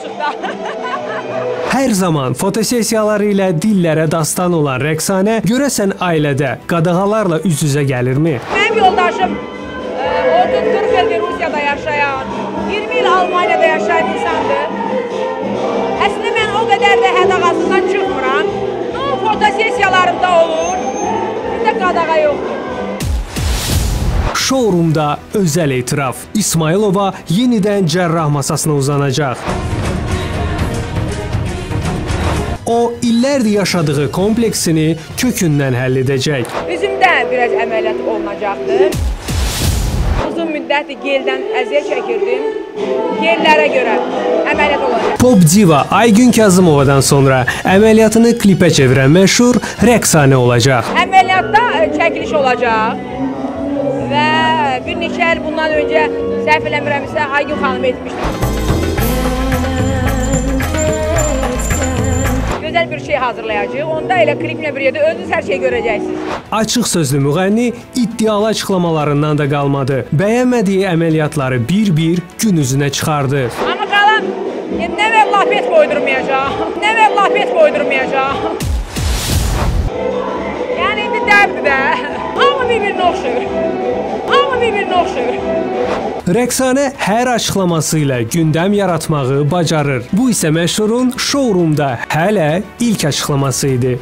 zaman fotosessiyaları ilə dillərə dastan olan Rəqsanə görəsən ailədə qadağalarla üz-üzə gəlirmi? Mənim yoldaşım otuz qırx ildir Rusiyada yaşayan, iyirmi il Almaniyada yaşayan insandır. Əslində mən o qədər də hədağasından çıxmıram. O fotosessiyalarımda olur. Bizdə qadağa yoxdur. Showroomda özəl etiraf. İsmailova yenidən cərrah masasına uzanacaq. O, illərdir yaşadığı kompleksini kökündən həll edəcək. Üzümdə biraz əməliyyat olunacaqdır. Uzun müddətli geldən əziyyət çəkirdim. Gellərə görə əməliyyat olacaq. Pop diva Aygün Kazımovadan sonra əməliyyatını klipə çevirən məşhur Rəqsanə olacaq. Əməliyyatda çəkiliş olacaq və bir neçə il bundan öncə səhv eləmirəmsə Aygün xanım etmişdir. Gözəl bir şey hazırlayacağıq. Onda elə kliplə bir yerdə özünüz hər şeyi görəcəksiniz. Açıq sözlü müğənni iddialı açıqlamalarından da qalmadı. Bəyənmədiyi əməliyyatları bir-bir gün üzünə çıxardı. Amma qalan nə və lapet qoydurmayacaq, nə və lapet qoydurmayacaq. Yəni indi dəbdir də. Hamı bir-birinə oxşur. Hamı bir-birinə oxşur. Rəqsanə hər açıqlaması ilə gündəm yaratmağı bacarır. Bu isə məşhurun showroomda hələ ilk açıqlaması idi.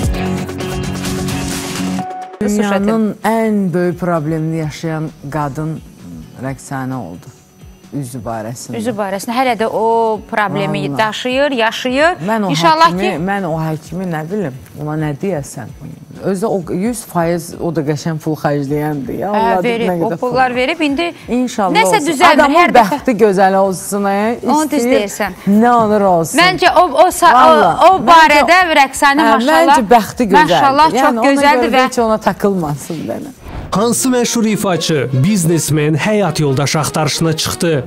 Dünyanın ən böyük problemini yaşayan qadın Rəqsanə oldu. Üzü barəsində. Üzü barəsində hələ də o problemi Vallahi. daşıyır, yaşayır. Mən o İnşallah həkimi, ki, mən o həkimi nə bilim, ona nə deyəsən. Özü o yüz faiz o da qəşən pul xərcləyəndir. Ya hə, Allah verib, o pullar verib, indi İnşallah nəsə olsun. düzəlmir. Adamın Hər bəxti dəfə gözəl olsun. Onu düz deyirsən. Nə olur olsun. Məncə o, o, o, o barədə Rəqsanə maşallah, məncə bəxti gözəldir. maşallah çox yəni, gözəldir və heç ona takılmasın mənə. Hansı məşhur ifaçı, biznesmen həyat yoldaşı axtarışına çıxdı?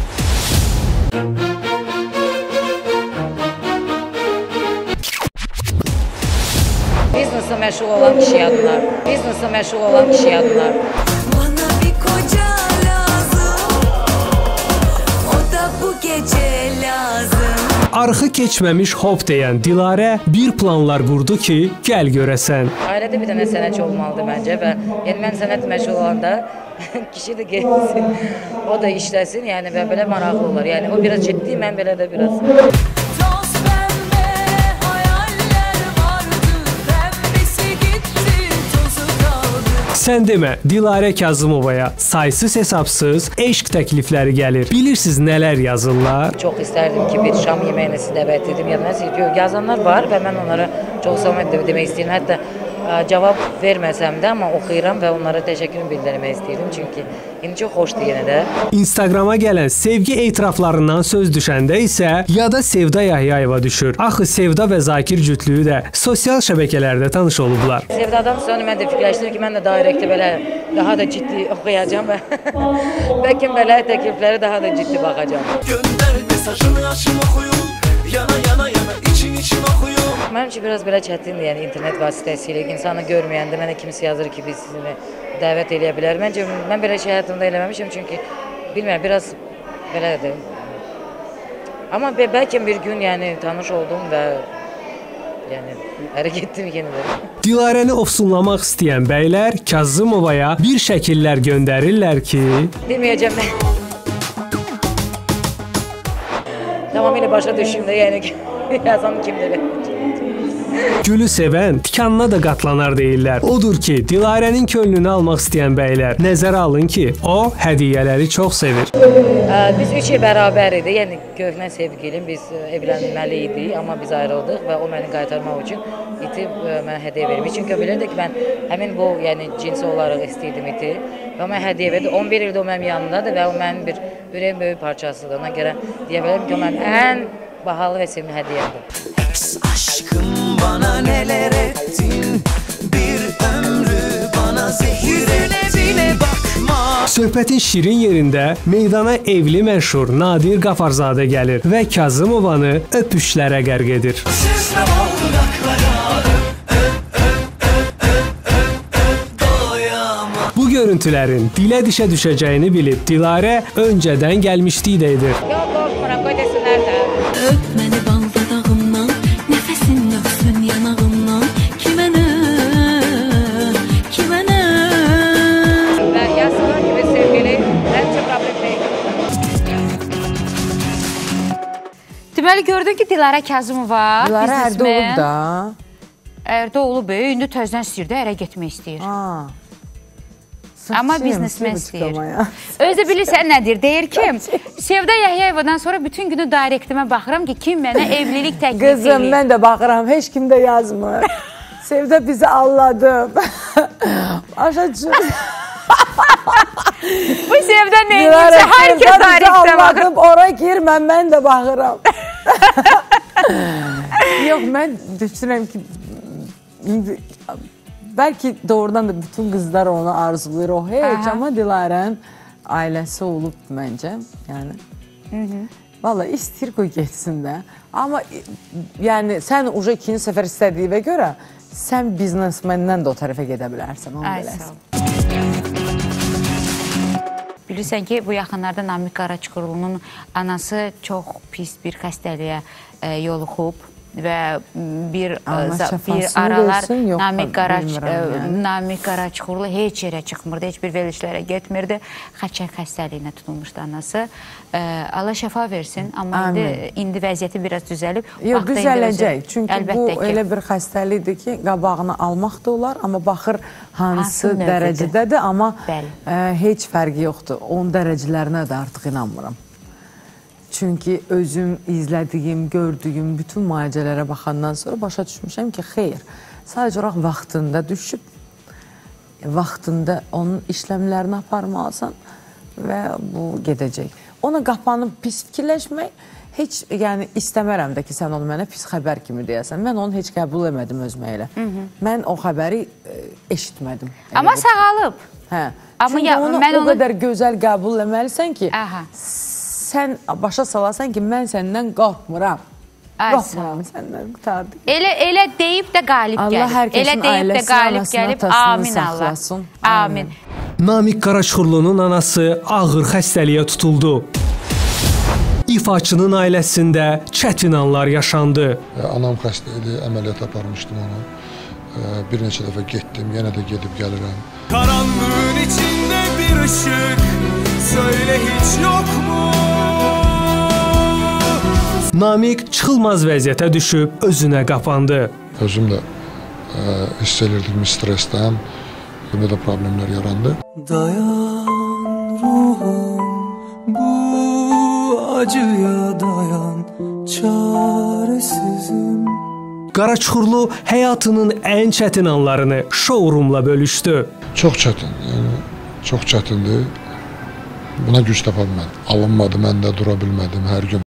Biznesle meşgul olan kişi adlar. Biznesle meşgul olan kişi adlar. Bana bir koca lazım, o da bu gece lazım. Arxı keçməmiş hop deyən Dilarə bir planlar qurdu ki, gəl görəsən. Ailədə bir dənə sənətçi olmalıdır məncə və yəni mən sənət məşğul olanda kişi də gelsin, o da işləsin, yəni və belə maraqlı olur. Yəni o biraz ciddi, mən belə də biraz. Toz pembe hayaller vardı, pembesi gitti, tozu kaldı. Sən demə, Dilarə Kazımovaya saysız hesabsız eşq təklifləri gəlir. Bilirsiniz nələr yazırlar? Çox istərdim ki, bir şam yeməyinə sizi dəvət edim. Ya nəsə yazanlar var və mən onlara çox samimət demək istəyirəm. Hətta ə, cavab verməsəm də, amma oxuyuram və onlara təşəkkürümü bildirmək istəyirəm. Çünki indi çox xoşdur yenə də. Instagrama gələn sevgi etiraflarından söz düşəndə isə yada Sevda Yahyayeva düşür. Axı Sevda və Zakir cütlüyü də sosial şəbəkələrdə tanış olublar. Sevdadan sonra mən də fikirləşdim ki, mən də direktə belə daha da ciddi oxuyacağam və bəlkə belə təklifləri daha da ciddi baxacağam. Gönder mesajını açım oxuyum, yana yana yana için için oxuyum. Mənim üçün biraz belə çətindir, yəni internet vasitəsilə insanı görməyəndə mənə kimisi yazır ki, biz sizinlə dəvət eləyə bilər. Məncə mən belə şey həyatımda eləməmişəm çünki bilmirəm, biraz belədir. Amma bəlkə bir gün yəni tanış oldum və yəni hərəkət etdim yenə də. Dilarəni ofsunlamaq istəyən bəylər Kazımovaya bir şəkillər göndərirlər ki, deməyəcəm mən. Tamamilə başa düşdüm də, yəni ki, yazan kimdir? gülü sevən tikanına da qatlanar deyirlər. Odur ki, Dilarənin könlünü almaq istəyən bəylər nəzərə alın ki, o hədiyyələri çox sevir. Biz üç il bərabər idi, yəni köhnə sevgilim, biz evlənməli idik, amma biz ayrıldıq və o məni qaytarmaq üçün iti mənə hədiyyə vermiş. Çünki o bilirdi ki, mən həmin bu yəni cinsi olaraq istəyirdim iti və o mənə hədiyyə verdi. on bir ildir o mənim yanımdadır və o mənim bir ürəyin böyük parçasıdır. Ona görə deyə bilərəm ki, o mənim ən bahalı və sevimli hədiyyəmdir. Aşkım bana neler ettin, bir ömrü bana zehir ettin, bakma. Söhbətin şirin yerində meydana evli məşhur Nadir Qafarzadə gəlir və Kazımovanı öpüşlərə qərq edir. Bu görüntülərin dilə dişə düşəcəyini bilib Dilarə öncədən gəlmişlik də edir. Yox, qorxmuram, qoy desinlər də. Öp məni bal dodağımdan Deməli gördün ki, Dilarə Kazımova Dilarə ərdə olub da. Ərdə olub, indi təzdən istəyir də, ərə getmək istəyir. Amma biznesmen istəyir. Özü bilirsən nədir? Deyir ki, Sevda Yahyayevadan sonra bütün günü direktimə baxıram ki, kim mənə evlilik təklif edir. Qızım, mən də baxıram, heç kim də yazmır. Sevda bizi alladım. Aşacıq. Bu Sevda neyinci? Hər kəs direktə baxır. Ora girməm, mən də baxıram. Yox, mən düşünürəm ki, bəlkə doğrudan da bütün qızlar onu arzulayır, o heç, amma Dilarənin ailəsi olub məncə, yəni. Valla istəyir qoy getsin də, amma yəni sən uca ikinci səfər istədiyivə görə, sən biznesməndən də o tərəfə gedə bilərsən, onu bilərsən. Bilirsən ki, bu yaxınlarda Namiq Qaraçuqurlunun anası çox pis bir xəstəliyə yoluxub və bir aralar Namiq Qaraçuqurlu heç yerə çıxmırdı, heç bir verilişlərə getmirdi. Xəçər xəstəliyinə tutulmuşdu anası. Allah şəfa versin, amma indi vəziyyəti biraz düzəlib. Yox, düzələcək. Çünki bu elə bir xəstəlikdir ki, qabağını almaq da olar, amma baxır hansı dərəcədədir, amma heç fərqi yoxdur. Onun dərəcələrinə də artıq inanmıram. Çünki özüm izlədiyim, gördüyüm bütün müalicələrə baxandan sonra başa düşmüşəm ki, xeyr, sadəcə olaraq vaxtında düşüb, vaxtında onun işləmlərini aparmalısan və bu gedəcək. Ona qapanıb pis fikirləşmək, heç yəni istəmərəm də ki, sən onu mənə pis xəbər kimi deyəsən. Mən onu heç qəbul etmədim özümə elə. Mən o xəbəri eşitmədim. Amma sağalıb. Çünki onu o qədər gözəl qəbul etməlisən ki, sən başa salasan ki, mən səndən qorxmuram. Qorxmuram səndən, qutardı. Elə deyib də qalib gəlib. Allah hər kəsin ailəsi, anasını, atasını saxlasın. Amin. Namiq Qaraçuqurlunun anası ağır xəstəliyə tutuldu. İfaçının ailəsində çətin anlar yaşandı. Anam xəstə idi, əməliyyat aparmışdım onu. Bir neçə dəfə getdim, yenə də gedib gəlirəm. Karanlığın içində bir ışıq, söylə heç yoxmu? Namiq çıxılmaz vəziyyətə düşüb, özünə qapandı. Özüm də hiss edirdim stresdən, bunda da problemlər yarandı. Dayan ruhum, bu acıya dayan, çaresizim. Qaraçuqurlu həyatının ən çətin anlarını showroomla bölüşdü. Çox çətin, yəni çox çətindir. Buna güc tapa bilmədim. Alınmadı, mən də dura bilmədim hər gün.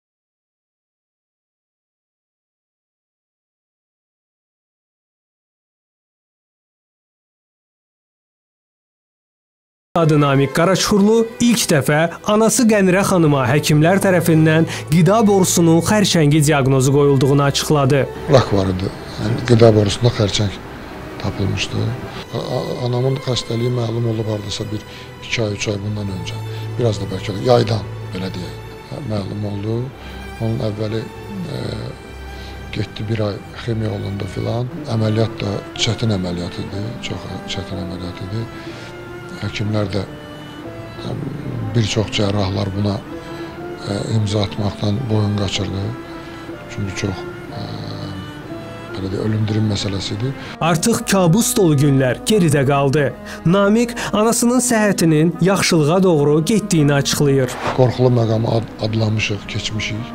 Adı Namiq Qaraçuqurlu ilk dəfə anası Qənirə xanıma həkimlər tərəfindən qida borusunun xərçəngi diaqnozu qoyulduğunu açıqladı. Rak var idi. Yəni, qida borusunda xərçəng tapılmışdı. Anamın xəstəliyi məlum olub hardasa bir iki ay, üç ay bundan öncə. Biraz da bəlkə də yaydan, belə deyək, məlum oldu. Onun əvvəli e, getdi bir ay ximiya olundu filan. Əməliyyat da çətin əməliyyat idi, çox çətin əməliyyat idi. Həkimlər də bir çox cərrahlar buna e, imza atmaqdan boyun qaçırdı. Çünki çox e, belə də ölümdirim məsələsidir. Artıq kabus dolu günlər geridə qaldı. Namiq anasının səhhətinin yaxşılığa doğru getdiyini açıqlayır. Qorxulu məqamı ad adlamışıq, keçmişik.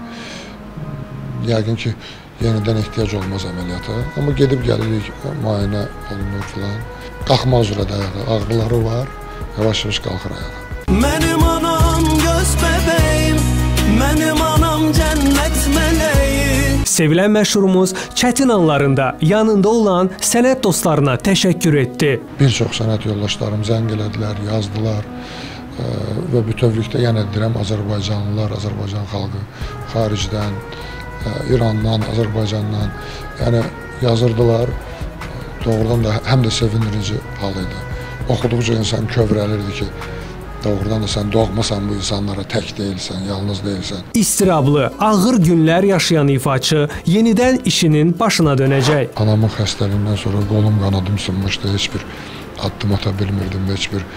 Yəqin ki, yenidən ehtiyac olmaz əməliyyata. Amma gedib gəlirik, müayinə olunur filan. Qalxma üzrədə ayağa, ağrıları var, yavaş-yavaş qalxır ayağa. Mənim anam göz bəbəyim, mənim anam cənnət mələyim. Sevilən məşhurumuz çətin anlarında yanında olan sənət dostlarına təşəkkür etdi. Bir çox sənət yoldaşlarım zəng elədilər, yazdılar və bütövlükdə yenə deyirəm, Azərbaycanlılar, Azərbaycan xalqı xaricdən, İrandan, Azərbaycandan, yəni yazırdılar. Doğrudan da həm də sevindirici hal idi. Oxuduqca insan kövrəlirdi ki, doğrudan da sən doğmasan bu insanlara tək deyilsən, yalnız deyilsən. İstirablı, ağır günlər yaşayan ifaçı yenidən işinin başına dönəcək. Anamın xəstəliyindən sonra qolum qanadım sınmışdı, heç bir addım ata bilmirdim, heç bir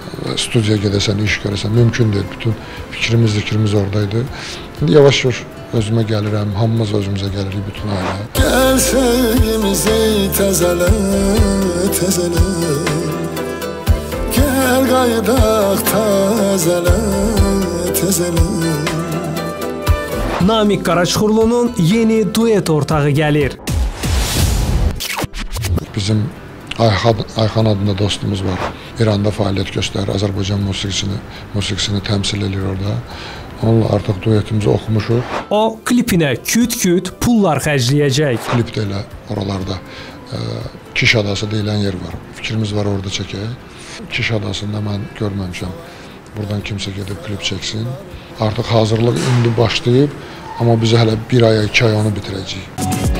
studiyaya gedəsən, iş görəsən, mümkün deyil. Bütün fikrimiz, zikrimiz oradaydı. İndi yavaş-yavaş özümə gəlirəm, hamımız özümüzə gəlirik bütün ailə. Gəl sevgimizi təzələ, təzələ. Gəl qayıdaq təzələ, təzələ. Namiq Qaraçuxurlunun yeni duet ortağı gəlir. Bizim Ayxan, Ayxan adında dostumuz var. İranda fəaliyyət göstərir, Azərbaycan musiqisini, musiqisini təmsil edir orada. Onunla artıq duetimizi oxumuşuq. O klipinə küt-küt pullar xərcləyəcək. Klip də elə oralarda e, Kiş adası deyilən yer var. Fikrimiz var orada çəkək. Kiş adasında mən görməmişəm. Buradan kimsə gedib klip çəksin. Artıq hazırlıq indi başlayıb, amma biz hələ bir aya, iki ay onu bitirəcəyik.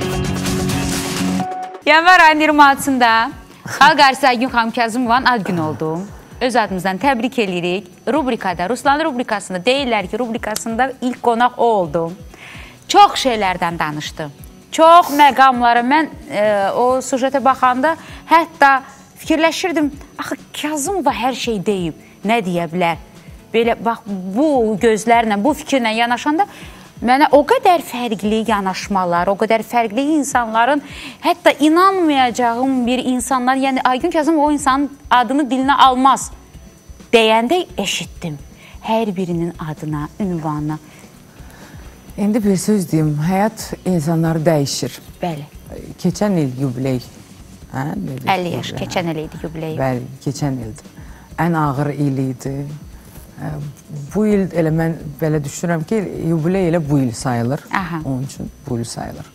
Yanvar ayının iyirmi altısında Xalq artisti Aygün xanım Kazımovanın ad günü oldu. Öz adımızdan təbrik edirik. Rubrikada, Ruslan rubrikasında deyirlər ki, rubrikasında ilk qonaq o oldu. Çox şeylərdən danışdı. Çox məqamları. Mən e, o sujetə baxanda hətta fikirləşirdim, axı Kazımova hər şey deyib, nə deyə bilər? Belə, bax, bu gözlərlə, bu fikirlə yanaşanda mənə o qədər fərqli yanaşmalar, o qədər fərqli insanların, hətta inanmayacağım bir insanlar, yəni Aygün Kazımov o insanın adını dilinə almaz deyəndə eşitdim. Hər birinin adına, ünvanına. İndi bir söz deyim, həyat insanları dəyişir. Bəli. Keçən il yubiley. Hə? əlli yaş, keçən il idi yubiley. Bəli, keçən ildir. Ən ağır il idi. Bu il elə mən belə düşünürəm ki, yubiley elə bu il sayılır. Aha. Onun üçün bu il sayılır.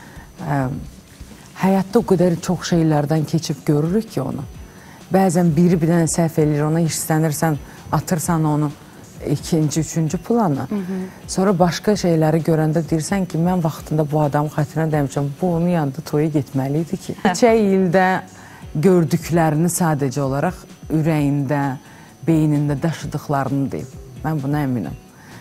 Həyatda o qədər çox şeylərdən keçib görürük ki onu. Bəzən biri bir dənə səhv eləyir, ona hirslənirsən, atırsan onu ikinci, üçüncü plana. Hı -hı. Sonra başqa şeyləri görəndə deyirsən ki, mən vaxtında bu adamın xətrinə demişəm, bu onun yanında toya getməli idi ki. Keçən ildə gördüklərini sadəcə olaraq ürəyində, beynində daşıdıqlarını deyim. Mən buna əminəm.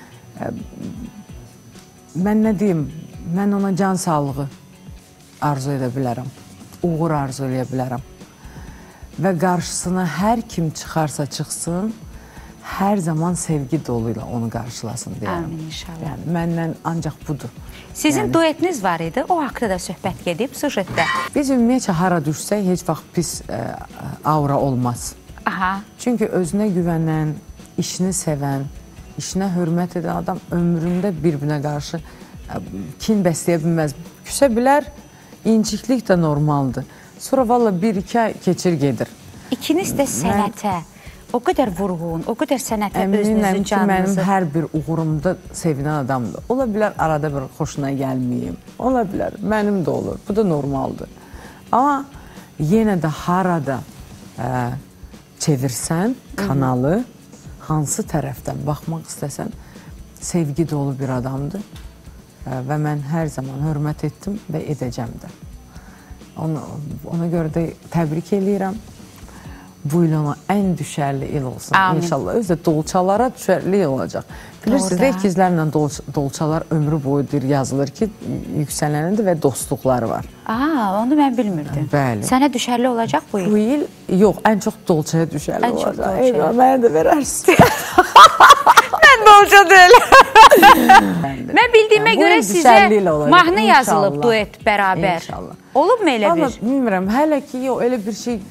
Mən nə deyim? Mən ona can sağlığı arzu edə bilərəm. Uğur arzu edə bilərəm. Və qarşısına hər kim çıxarsa çıxsın, hər zaman sevgi doluyla onu qarşılasın deyərəm. Amin inşallah. Yəni, məndən ancaq budur. Sizin yəni, duetiniz var idi, o haqda da söhbət gedib sujetdə. Biz ümumiyyətcə hara düşsək, heç vaxt pis ə, aura olmaz. Aha. Çünki özünə güvənən, işini sevən, işinə hörmət edən adam ömründə bir-birinə qarşı kin bəsləyə bilməz. Küsə bilər, inciklik də normaldır. Sonra valla bir-iki ay keçir gedir. İkiniz də sənətə, o qədər vurğun, o qədər sənətə özünüzün canınızı. Mənim hər bir uğurumda sevinən adamdır. Ola bilər arada bir xoşuna gəlməyim. Ola bilər, mənim də olur. Bu da normaldır. Amma yenə də harada ə, çevirsən kanalı, hansı tərəfdən baxmaq istəsən, sevgi dolu bir adamdır və mən hər zaman hörmət etdim və edəcəm də. Ona, ona görə də təbrik eləyirəm. Bu il ona ən düşərli il olsun. Amin. İnşallah. Özdə dolçalara düşərli il olacaq. Bilirsiniz də ikizlərlə dolç dolçalar ömrü boyudur yazılır ki, yüksələnədir və dostluqları var. Aa, onu mən bilmirdim. Bəli. Sənə düşərli olacaq bu il? Bu il, yox, ən çox dolçaya düşərli ən olacaq. Ən çox dolçaya. Eyvah, mənə də verərsin. Mən dolça deyiləm. Mən bildiyimə görə sizə mahnı yazılıb duet bərabər. İnşallah. Olub mu elə bir? Amma bilmirəm, hələ ki, yox, elə bir şey...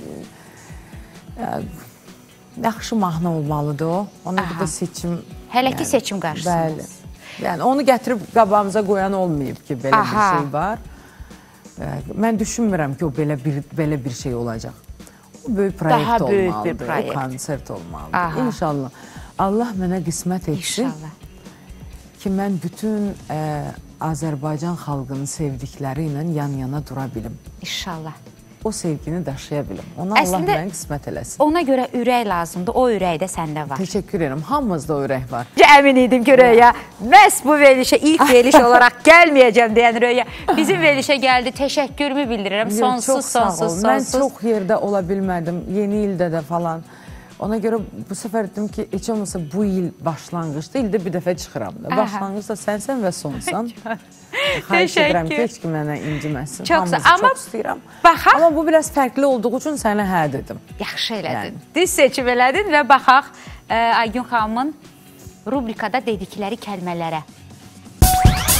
Yaxşı mahnı olmalıdır o. Ona bir də seçim... Hələ ki seçim qarşısınız. Bəli. Yəni onu gətirib qabağımıza qoyan olmayıb ki, belə bir şey var. Mən düşünmürəm ki, o belə bir şey olacaq. O böyük proyekt olmalıdır, o konsert olmalıdır. İnşallah. Allah mənə qismət etsin ki, mən bütün Azərbaycan xalqının sevdikləri ilə yan-yana dura bilim. İnşallah. O sevgini daşıya bilim. Ona Allah mənə qismət eləsin. Ona görə ürək lazımdır. O ürək də səndə var. Teşekkür ederim. Hamımızda o ürək var. Əmin idim ki, Röya, məhz bu verilişə, ilk veriliş olaraq gəlməyəcəm deyən Röya, bizim verilişə gəldi. Təşəkkürümü bildirirəm. Sonsuz, sonsuz, sonsuz. Mən çox yerdə ola bilmədim. Yeni ildə də falan. Ona görə bu səfər dedim ki, heç olmasa bu il başlanğıçda, ildə bir dəfə çıxıram da. Başlanğıçda sənsən və sonsan. Xahiş edirəm ki, heç ki mənə inciməsin. Hamımızı çox istəyirəm. Amma bu biraz fərqli olduğu üçün sənə hə dedim. Yaxşı elədin. Düz seçim elədin və baxaq Aygün xanımın rubrikada dedikləri kəlmələrə.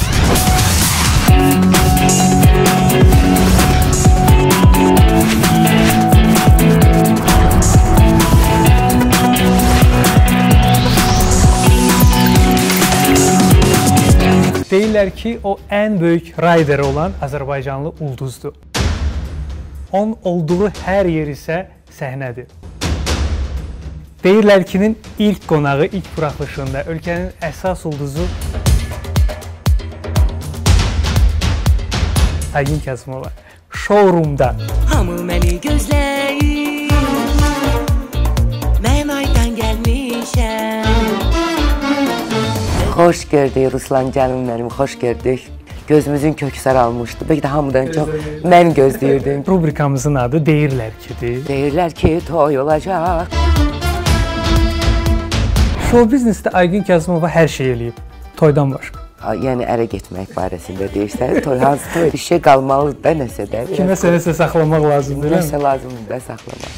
Deyirlər ki, o ən böyük rider olan Azərbaycanlı ulduzdur. Onun olduğu hər yer isə səhnədir. Deyirlər ki, ilk qonağı ilk buraxılışında ölkənin əsas ulduzu Aygün Kazımova showroomda. Hamı məni gözləyir, mən aydan gəlmişəm. Xoş gördük Ruslan canım mənim, xoş gördük. Gözümüzün kökü saralmışdı. Bəlkə də hamıdan çox mən gözləyirdim. Rubrikamızın adı Deyirlər ki-dir. Deyirlər ki, toy olacaq. Show biznesdə Aygün Kazımova hər şey eləyib, toydan başqa. Yəni ərə getmək barəsində deyirsən, toy hansı toy? Bir şey qalmalıdır da nəsə də. Kiməsə nəsə saxlamaq lazımdır, elə mi? Nəsə lazımdır da saxlamaq.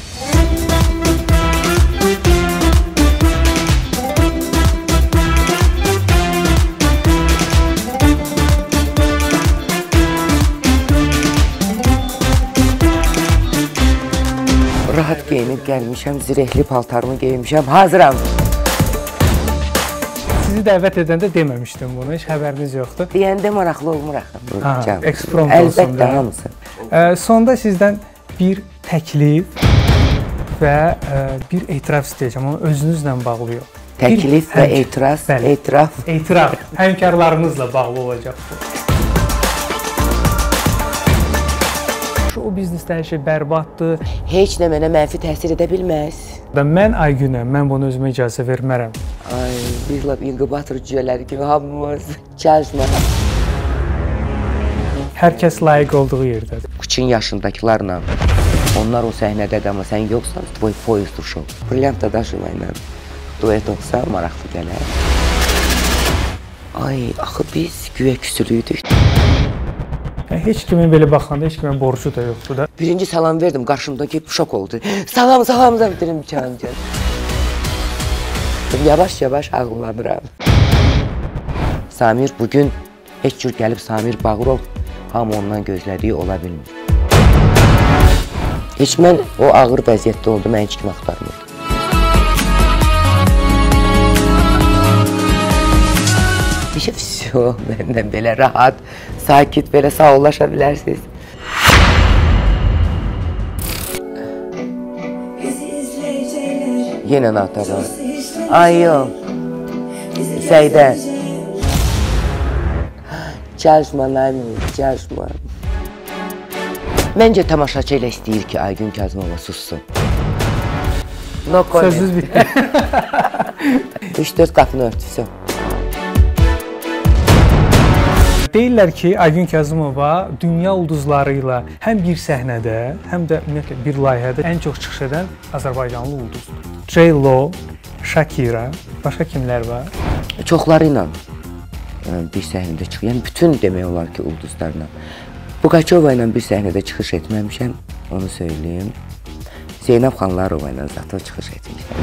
Rahat geyinib gəlmişəm, zirehli paltarımı geymişəm, hazıram. Sizi dəvət edəndə deməmişdim bunu, heç xəbəriniz yoxdur. Deyəndə maraqlı olmur axı. Eksprompt olsun. Əlbəttə, hamısı. Sonda sizdən bir təklif və bir etiraf istəyəcəm, amma özünüzlə bağlı yox. Təklif və etiraz, etiraf. Etiraf, həmkarlarınızla bağlı olacaq bu. O biznesdə hər şey bərbaddır. Heç nə mənə mənfi təsir edə bilməz. Mən Aygünəm, mən bunu özümə icazə vermərəm. Ay, biz lap inkubator cücələri kimi hamımız çalışma. Hər kəs layiq olduğu yerdədir. Küçün yaşındakilarla, onlar o səhnədədir, amma sən yoxsan, tvoj poyuzdur şov. Brilliant Dadaşova ilə duet olsa maraqlı gələr. Ay, axı biz güya küsülüydük. Heç kimin belə baxanda, heç kimin borcu da yoxdur da. Birinci salam verdim, qarşımdaki şok oldu. Salam, salam, salam dedim canım. Yavaş-yavaş ağlanıram. Samir bugün heç cür gəlib Samir Bağırov hamı ondan gözlədiyi ola bilmir. Heç mən o ağır vəziyyətdə oldu, mən heç kim axtarmırdım. İşte vəsə, məndən belə rahat, sakit, belə sağollaşa bilərsiniz. Yenə nata var. Ay yox, Səydə. Çalışma, Nami, çalışma. Məncə tamaşaçı elə istəyir ki, Aygün Kazımova sussun. Sözünüz bitti. üç dörd qapını örtüsü. Deyirlər ki, Aygün Kazımova dünya ulduzları ilə həm bir səhnədə, həm də ümumiyyətlə bir layihədə ən çox çıxış edən Azərbaycanlı ulduzdur. J-Lo, Shakira, başqa kimlər var? Çoxları ilə bir səhnədə çıxış, yəni bütün demək olar ki, ulduzlarla. Pugaçova ilə bir səhnədə çıxış etməmişəm, onu söyləyeyim. Zeynəb Xanlarova ilə zaten çıxış etmişəm.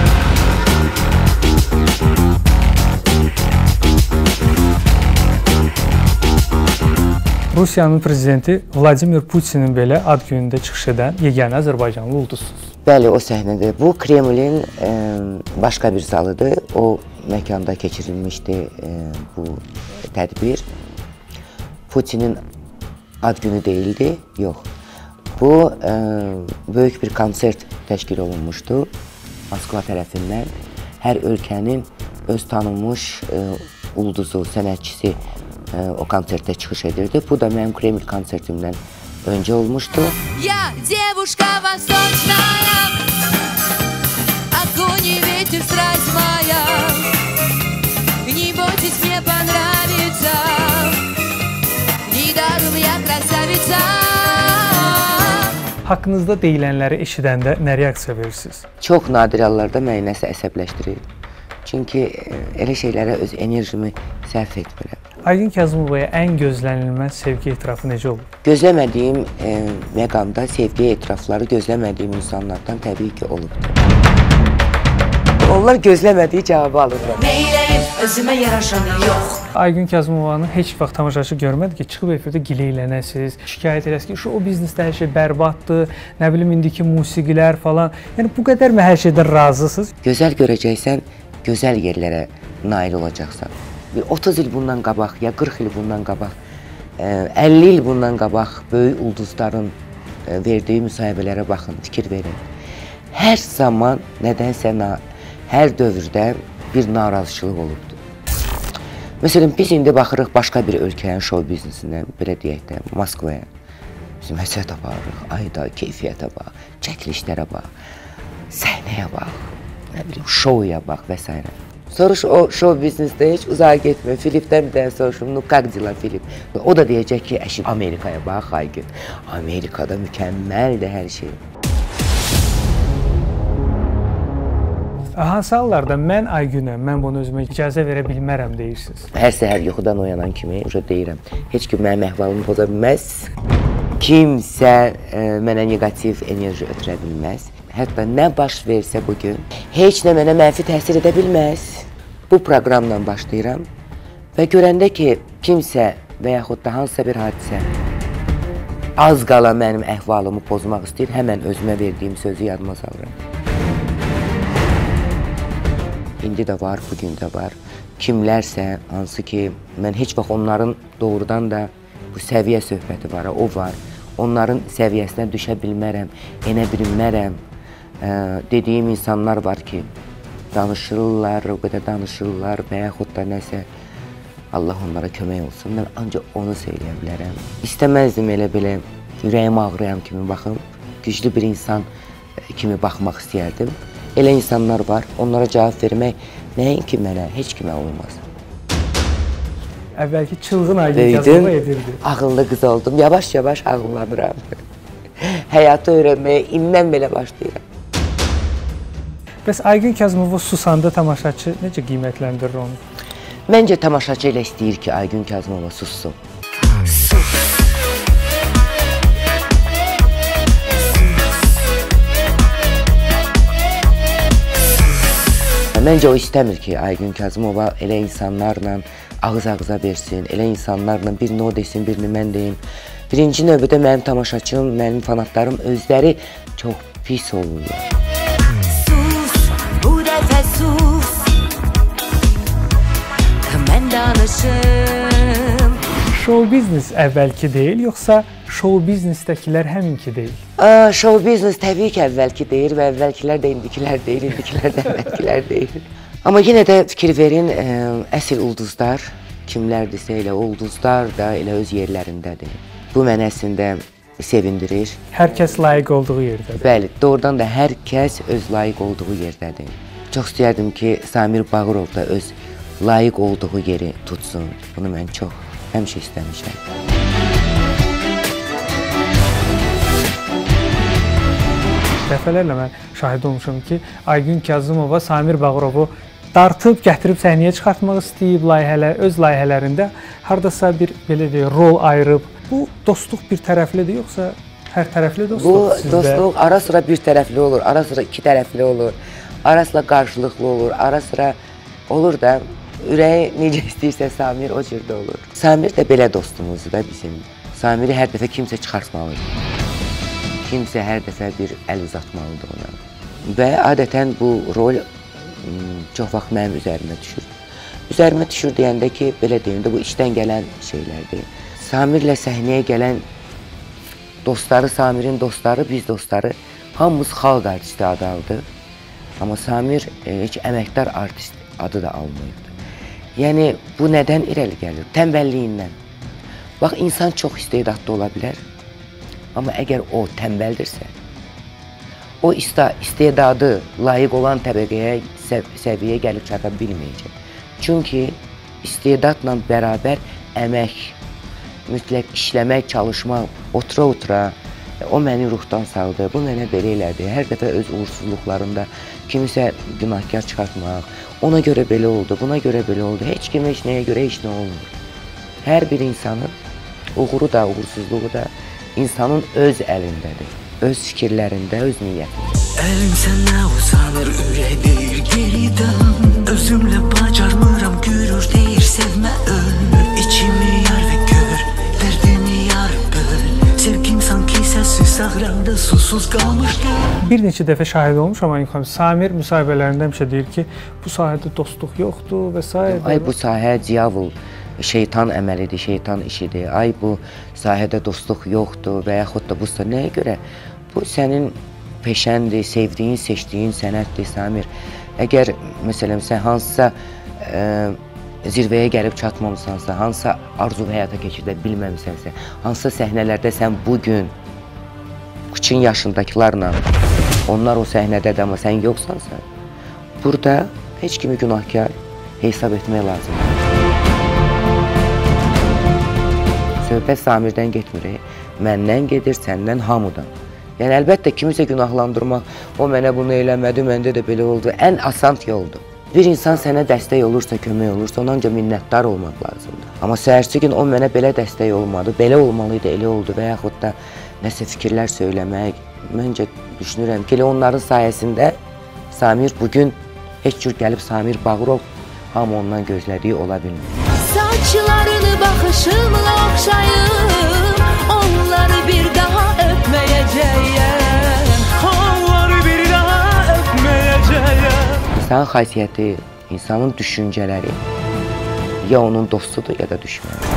Rusiyanın prezidenti Vladimir Putinin belə ad günündə çıxış edən yeganə Azərbaycanlı ulduzsuz. Bəli, o səhnədə. Bu Kremlin e, başqa bir zalıdır. O məkanda keçirilmişdi e, bu tədbir. Putinin ad günü deyildi, yox. Bu e, böyük bir konsert təşkil olunmuşdu Moskva tərəfindən. Hər ölkənin öz tanınmış e, ulduzu, sənətçisi o konsertdə çıxış edirdi. Bu da mənim Kreml konsertimdən öncə olmuşdu. Я девушка восточная, огонь и ветер страсть моя, не бойтесь, мне понравится, недаром я красавица. Haqqınızda deyilənləri eşidəndə nə reaksiya verirsiniz? Çox nadir hallarda məni nəsə əsəbləşdirir. Çünki elə şeylərə öz enerjimi sərf etmirəm. Aygün Kazımovaya ən gözlənilməz sevgi etirafı necə olur? Gözləmədiyim e, məqamda sevgi etirafları gözləmədiyim insanlardan təbii ki olubdur. Onlar gözləmədiyi cavabı alırlar. Neyləyib özümə yaraşanı yox. Aygün Kazımovanı heç vaxt tamaşaçı görmədi ki, çıxıb efirdə gileylənəsiz, şikayət edəsiz ki, şu o biznesdə hər şey bərbaddır, nə bilim indiki musiqilər falan. Yəni bu qədərmi hər şeydən razısınız? Gözəl görəcəksən, gözəl yerlərə nail olacaqsan. otuz il bundan qabaq, ya qırx il bundan qabaq, əlli il bundan qabaq böyük ulduzların verdiyi müsahibələrə baxın, fikir verin. Hər zaman nədənsə, hər dövrdə bir narazıçılıq olubdur. Məsələn, biz indi baxırıq başqa bir ölkənin show biznesindən, belə deyək də, Moskvaya. Bizim həsət aparırıq, ayda, keyfiyyətə bax, çəkilişlərə bax, səhnəyə bax, nə bilim, şouya bax və s. Soruş o show biznesdə heç uzağa getmə. Filipdən bir dənə soruşum, ну как dela Filip? O da deyəcək ki, əşi Amerikaya bax, Aygün. Amerikada mükəmməldir hər şey. Hansı hallarda mən Aygünə, mən bunu özümə icazə verə bilmərəm deyirsiniz? Hər səhər yuxudan oyanan kimi deyirəm, heç kim mənim əhvalımı poza bilməz. Kimsə e, mənə negativ enerji ötürə bilməz. Hətta nə baş versə bugün, heç nə mənə mənfi təsir edə bilməz. Bu proqramla başlayıram və görəndə ki, kimsə və yaxud da hansısa bir hadisə az qala mənim əhvalımı pozmaq istəyir, həmən özümə verdiyim sözü yadıma salıram. İndi də var, bugün də var. Kimlərsə, hansı ki, mən heç vaxt onların doğrudan da bu səviyyə söhbəti var, o var. Onların səviyyəsinə düşə bilmərəm, enə bilmərəm. Ee, dediyim insanlar var ki, danışırlar, o qədər danışırlar və yaxud da nəsə, Allah onlara kömək olsun. Mən ancaq onu söyləyə bilərəm. İstəməzdim elə belə ürəyim ağrıyan kimi baxım, güclü bir insan kimi baxmaq istəyərdim. Elə insanlar var, onlara cavab vermək nəinki mənə, heç kimə olmaz. Əvvəlki çılğın Aygün Kazımova edirdi. Ağıllı qız oldum, yavaş-yavaş ağıllanıram. Həyatı öyrənməyə indən belə başlayıram. Bəs Aygün Kazımova susanda tamaşaçı necə qiymətləndirir onu? Məncə tamaşaçı elə istəyir ki, Aygün Kazımova sussun. Məncə o istəmir ki, Aygün Kazımova elə insanlarla ağız-ağıza versin, elə insanlarla birini o desin, birini mən deyim. Birinci növbədə mənim tamaşaçım, mənim fanatlarım özləri çox pis olurlar. Sus, bu dəfə sus, mən danışım. Show biznes əvvəlki deyil, yoxsa show biznesdəkilər həminki deyil? Aa, show biznes təbii ki, əvvəlki deyil və əvvəlkilər də indikilər deyil, indikilər də əvvəlkilər deyil. Amma yenə də fikir verin, ə, əsl ulduzlar kimlərdirsə elə ulduzlar da elə öz yerlərindədir. Bu mənə əslində sevindirir. Hər kəs layiq olduğu yerdədir. Bəli, doğrudan da hər kəs öz layiq olduğu yerdədir. Çox istəyərdim ki, Samir Bağırov da öz layiq olduğu yeri tutsun. Bunu mən çox həmişə istəmişəm. Dəfələrlə mən şahid olmuşum ki, Aygün Kazımova Samir Bağırovu dartıb, gətirib səhnəyə çıxartmaq istəyib layihələr, öz layihələrində hardasa bir belə deyək, rol ayırıb. Bu dostluq bir tərəflidir, yoxsa hər tərəfli dostluq Bu sizdə? dostluq ara sıra bir tərəfli olur, ara sıra iki tərəfli olur, ara sıra qarşılıqlı olur, ara sıra olur da ürəyi necə istəyirsə Samir o cürdə olur. Samir də belə dostumuzdur da bizim. Samiri hər dəfə kimsə çıxartmalıdır. Kimsə hər dəfə bir əl uzatmalıdır ona. Və adətən bu rol çox vaxt mənim üzərimə düşür. Üzərimə düşür deyəndə ki, belə deyim də bu içdən gələn şeylərdir. Samirlə səhnəyə gələn dostları, Samirin dostları, biz dostları, hamımız xalq artisti adı aldıq. Amma Samir e, heç əməkdar artist adı da almayıbdır. Yəni, bu nədən irəli gəlir? Tənbəlliyindən. Bax, insan çox istedadlı ola bilər. Amma əgər o tənbəldirsə, o istedadı layiq olan təbəqəyə, səviyyəyə gəlib çata bilməyəcək. Çünki istedadla bərabər əmək, mütləq işləmək, çalışmaq, otura-otura, o məni ruhdan saldı, bu mənə belə elədi. Hər dəfə öz uğursuzluqlarında kimisə günahkar çıxartmaq, ona görə belə oldu, buna görə belə oldu, heç kim heç nəyə görə heç nə olmur. Hər bir insanın uğuru da, uğursuzluğu da insanın öz əlindədir, öz fikirlərində, öz niyyətində. Əlim sənə uzanır, ürək deyir geridən. Özümlə bacarmıram, gürür deyir sevmə öl. İçimi yar və gör, dərdimi yar böl. Sevgim sanki səssiz sağranda susuz qalmışdı. Bir neçə dəfə şahid olmuşam Aygün xanım. Samir müsahibələrində həmişə deyir ki, bu sahədə dostluq yoxdur və s. Ay bu sahə diyavol, şeytan əməlidir, şeytan işidir. Ay bu sahədə dostluq yoxdur və yaxud da bu nəyə görə? Bu sənin peşəndir, sevdiyin, seçdiyin sənətdir Samir. Əgər məsələn sən hansısa ə, zirvəyə gəlib çatmamısansa, hansısa arzu həyata keçirdə bilməmisənsə, hansısa səhnələrdə sən bugün küçün yaşındakılarla, onlar o səhnədədir, amma sən yoxsansa, burada heç kimi günahkar hesab etmək lazımdır. Söhbət Samirdən getmir, məndən gedir, səndən, hamıdan. Yəni, əlbəttə, kimisə günahlandırmaq, o mənə bunu eləmədi, məndə də belə oldu, ən asant yoldur. Bir insan sənə dəstək olursa, kömək olursa, ona ancaq minnətdar olmaq lazımdır. Amma səhərsi gün o mənə belə dəstək olmadı, belə olmalıydı, elə oldu və yaxud da nəsə fikirlər söyləmək, məncə düşünürəm ki, onların sayəsində Samir bugün heç cür gəlib Samir Bağırov hamı ondan gözlədiyi ola bilmir. Saçlarını baxışımla oxşayım, onları bir daha öpməyəcəyəm, onları bir daha öpməyəcəyəm. İnsanın xasiyyəti, insanın düşüncələri ya onun dostudur, ya da düşməni.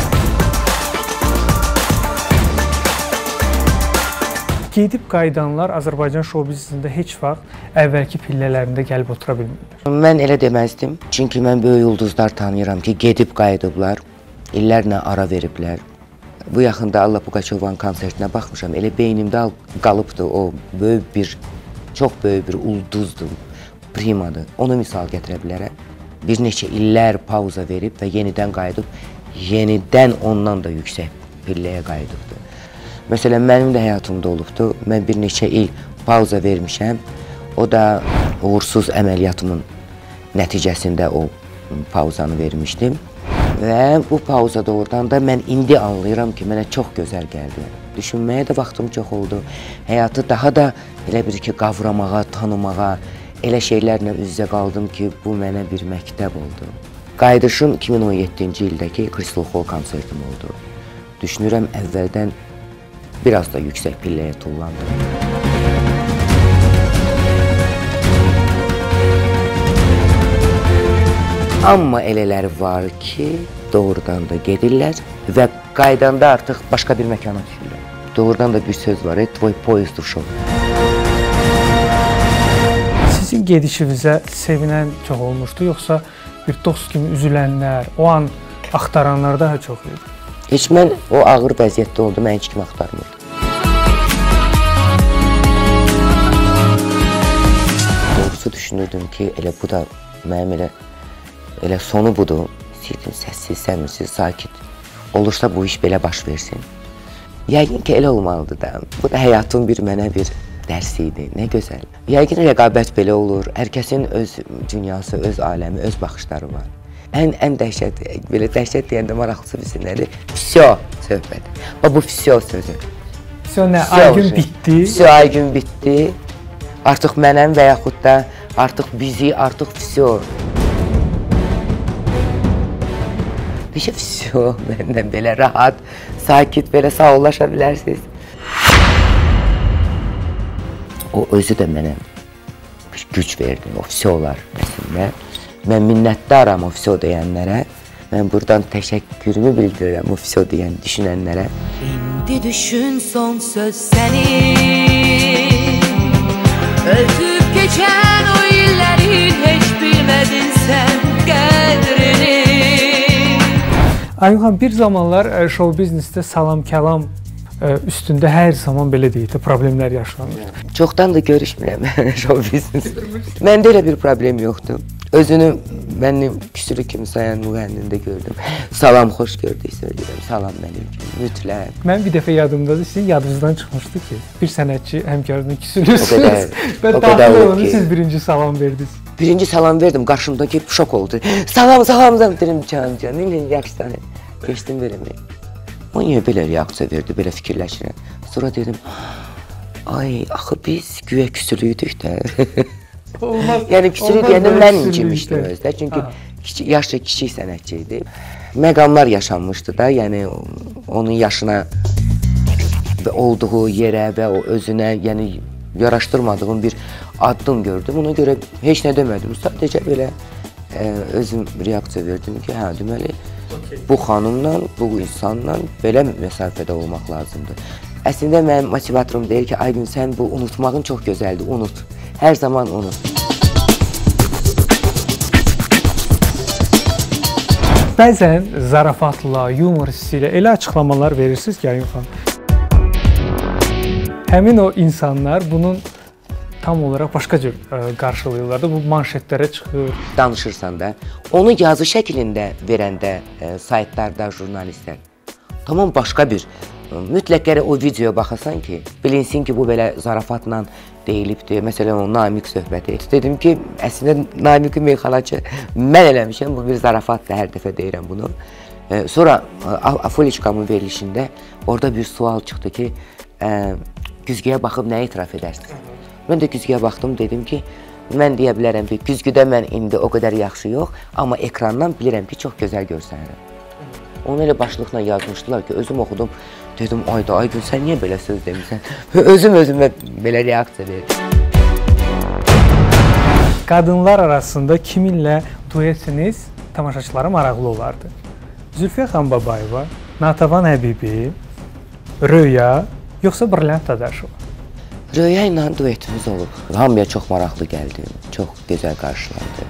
Gedib qayıdanlar Azərbaycan şou-biznesində heç vaxt əvvəlki pillələrində gəlib otura bilmirlər. Mən elə deməzdim. Çünki mən böyük ulduzlar tanıyıram ki, gedib qayıdıblar, illərlə ara veriblər. Bu yaxında Alla Pugaçovanın konsertinə baxmışam. Elə beynimdə qalıbdı o böyük bir, çox böyük bir ulduzdur, primadır. Onu misal gətirə bilərəm. Bir neçə illər pauza verib və yenidən qayıdıb, yenidən ondan da yüksək pilləyə qayıdıbdır. Məsələn, mənim də həyatımda olubdur. Mən bir neçə il pauza vermişəm. O da uğursuz əməliyyatımın nəticəsində o pauzanı vermişdim. Və bu pauza doğrudan da mən indi anlayıram ki, mənə çox gözəl gəldi. Düşünməyə də vaxtım çox oldu. Həyatı daha da elə bir ki, qavramağa, tanımağa, elə şeylərlə üz-üzə qaldım ki, bu mənə bir məktəb oldu. Qayıdışım iki min on yeddinci ildəki Crystal Hall konsertim oldu. Düşünürəm, əvvəldən biraz da yüksək pilləyə tullandım. Amma elələri var ki, doğrudan da gedirlər və qaydanda artıq başqa bir məkana düşürlər. Doğrudan da bir söz var, tvoj poezd uşov. Sizin gedişinizə sevinən çox olmuşdu, yoxsa bir dost kimi üzülənlər, o an axtaranlar daha çox idi? Heç mən o ağır vəziyyətdə oldu, mən heç kim axtarmırdım. Doğrusu düşünürdüm ki, elə bu da mənim elə, elə sonu budur. İstəyirdim səssiz, səmirsiz, sakit. Olursa bu iş belə baş versin. Yəqin ki, elə olmalıdır da. Bu da həyatın bir mənə bir dərsi idi, nə gözəl. Yəqin rəqabət belə olur. Hər kəsin öz dünyası, öz aləmi, öz baxışları var. Ən, ən dəhşət, belə dəhşət deyəndə maraqlısı bilsin nədir? Fisyo söhbət. Bu fisyo sözü. Fisyo nə? Aygün bitdi? Fisyo aygün bitdi. Artıq mənəm və yaxud da artıq bizi, artıq fisyo. Necə fisyo, məndən belə rahat, sakit, belə sağollaşa bilərsiniz. O özü də mənə bir güc verdi, o fisyolar əslində. Mən minnətdaram o fisyo deyənlərə. Mən buradan təşəkkürümü bildirirəm o fisyo deyən, düşünənlərə. İndi düşün son söz sənin, ötüb keçən o illərin heç bilmədin sən qədrini. Aygün xanım, bir zamanlar şou-biznesdə salam-kəlam üstündə hər zaman belə deyildi, problemlər yaşanır. Çoxdan da görüşmürəm şou-biznesdə. Məndə elə bir problem yoxdur. Özünü mənim küsürü kimi sayan müğənnində gördüm. Salam, xoş gördük söyləyirəm. Salam mənim kimi, mütləq. Mən bir dəfə yadımdadır, sizin yadınızdan çıxmışdı ki, bir sənətçi həmkarına küsülürsünüz və daxil olunu siz birinci salam verdiniz. Birinci salam verdim, qarşımdaki şok oldu. Salam, salam, salam dedim, can, can, nə reaksiyanı. Geçdim verəmək. O niyə belə reaksiya verdi, belə fikirləşirəm. Sonra dedim, ay, axı biz güya küsülüydük də. Olmaz. Yəni küsülü deyəndə mən incimişdim özdə, çünki yaşca kiçik sənətçi idi. Məqamlar yaşanmışdı da, yəni onun yaşına olduğu yerə və o özünə, yəni yaraşdırmadığım bir addım gördüm. Ona görə heç nə demədim. Sadəcə belə ə, özüm reaksiya verdim ki, hə, deməli bu xanımla, bu insanla belə məsafədə olmaq lazımdır. Əslində mənim motivatorum deyir ki, Aygün, sən bu unutmağın çox gözəldir, unut. Hər zaman unut. Bəzən zarafatla, yumor hissi ilə elə açıqlamalar verirsiniz ki, Aygün xanım. Həmin o insanlar bunun tam olaraq başqa cür qarşılayırlar da, bu manşetlərə çıxır. Danışırsan da, onu yazı şəklində verəndə e, saytlarda jurnalistlər, tamam başqa bir, mütləq gərək o videoya baxasan ki, bilinsin ki, bu belə zarafatla deyilibdir. Məsələn, o Namiq söhbəti. Dedim ki, əslində Namiqi meyxalaçı mən eləmişəm, bu bir zarafatdır, hər dəfə deyirəm bunu. E, sonra Afoliçkamın verilişində orada bir sual çıxdı ki, e, güzgüyə baxıb nə etiraf edərsiniz? Mən də güzgüyə baxdım, dedim ki, mən deyə bilərəm ki, güzgüdə mən indi o qədər yaxşı yox, amma ekrandan bilirəm ki, çox gözəl görsənirəm. Onu elə başlıqla yazmışdılar ki, özüm oxudum, dedim, ayda, Aygün, sən niyə belə söz demişsən? Özüm özümə belə reaksiya verdim. Qadınlar arasında kiminlə duetiniz tamaşaçılara maraqlı olardı? Zülfiyə xan Babayeva, Natavan Həbibi, Röya, yoxsa Brilliant Dadaşova? Röya ilə duetimiz olub. Hamıya çox maraqlı gəldi, çox gözəl qarşılandı.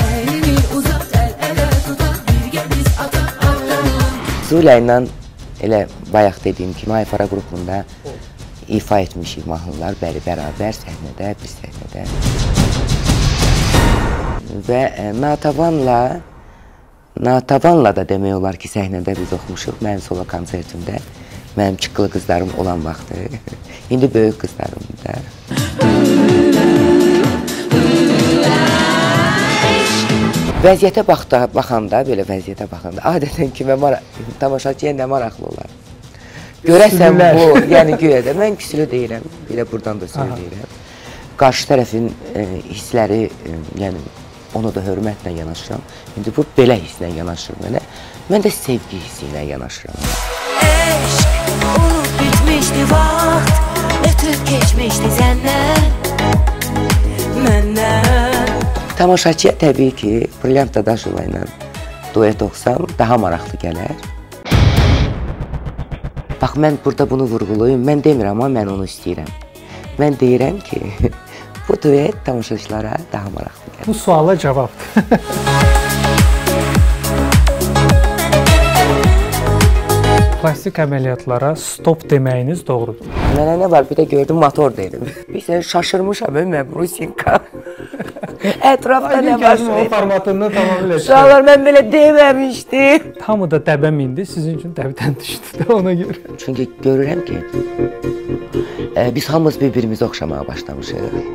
Zulə ilə elə bayaq dediyim kimi Ayfara qrupunda ifa etmişik mahnılar, bəli, bərabər səhnədə, bir səhnədə. Və Natavanla, Natavanla da demək olar ki, səhnədə biz oxumuşuq mənim solo konsertimdə. Mənim çıqqılı qızlarım olan vaxtı, indi böyük qızlarım da. Vəziyyətə baxanda, belə vəziyyətə baxanda, adətən kimə tamaşaçıya nə maraqlı olar? Görəsən bu, yəni güya da, mən küsülü deyirəm, belə buradan da söyləyirəm. Qarşı tərəfin hissləri, yəni ona da hörmətlə yanaşıram. İndi bu belə hisslə yanaşır mənə, mən də sevgi hissi ilə yanaşıram. Unut bitmişdi vaxt, ötüb keçmişdi səndən, məndən. Tamaşaçıya təbii ki, Brilliant Dadaşova ilə duet oxsam daha maraqlı gələr. Bax, mən burada bunu vurğulayım, mən demirəm, amma mən onu istəyirəm. Mən deyirəm ki, bu duet tamaşaçılara daha maraqlı gəlir. Bu suala cavabdır. Plastik əməliyyatlara stop deməyiniz doğrudur. Mənə nə var, bir də gördüm motor dedim. Bir sən şaşırmışam, mən Rusinka. Ətrafda nə var? O formatını tamamilə çıxır. Uşaqlar, mən belə deməmişdim. Hamı da dəbəm indi, sizin üçün dəbdən düşdü də ona görə. Çünki görürəm ki, e, biz hamımız bir-birimizi oxşamağa başlamışıq.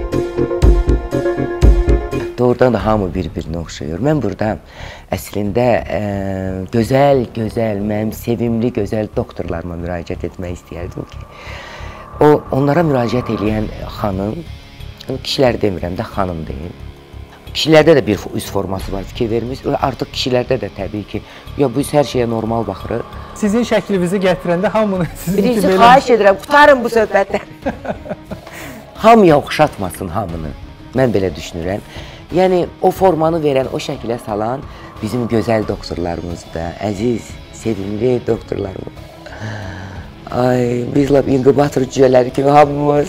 Doğrudan da hamı bir-birini oxşayır. Mən burada əslində e, gözəl, gözəl, mənim sevimli, gözəl doktorlarıma müraciət etmək istəyərdim ki, o, onlara müraciət edən xanım, kişilər demirəm də, xanım deyim. Kişilərdə də bir üz forması var, fikir vermiş. Artıq kişilərdə də təbii ki, ya biz hər şeyə normal baxırıq. Sizin şəklinizi gətirəndə hamını sizin kimi Birisi xahiş edirəm, qutarın bu söhbətdən. Hamıya oxşatmasın hamını. Mən belə düşünürəm. Yəni, o formanı verən, o şəkilə salan bizim gözəl doktorlarımız da, əziz, sevimli doktorlarımız. Ay, biz lap inkubator cücələri kimi hamımız.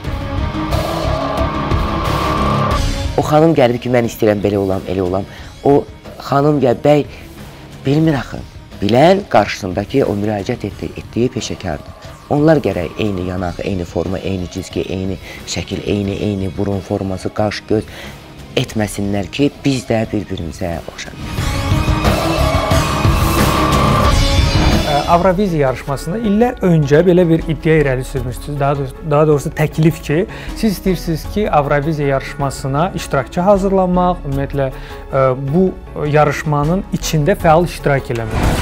O xanım gəlib ki, mən istəyirəm belə olam, elə olam. O xanım gəl, bəy, bilmir axı. Bilən qarşısındakı o müraciət etdiyi, etdiyi peşəkardır. Onlar gərək eyni yanaq, eyni forma, eyni cizgi, eyni şəkil, eyni, eyni burun forması, qaş, göz etməsinlər ki, biz də bir-birimizə oxşanıq. Avroviziya yarışmasında illər öncə belə bir iddia irəli sürmüşsünüz, daha doğrusu, daha doğrusu təklif ki, siz istəyirsiniz ki, Avroviziya yarışmasına iştirakçı hazırlanmaq, ümumiyyətlə bu yarışmanın içində fəal iştirak eləmək.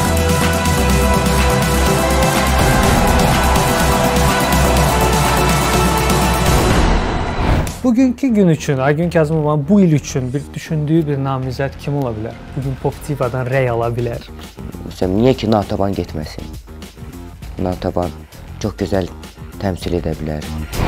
Bugünkü gün üçün, Aygün Kazımovanın bu il üçün bir düşündüyü bir namizəd kim ola bilər? Bugün Pop Divadan rəy ala bilər. Niyə ki, Natavan getməsin? Natavan çox gözəl təmsil edə bilər.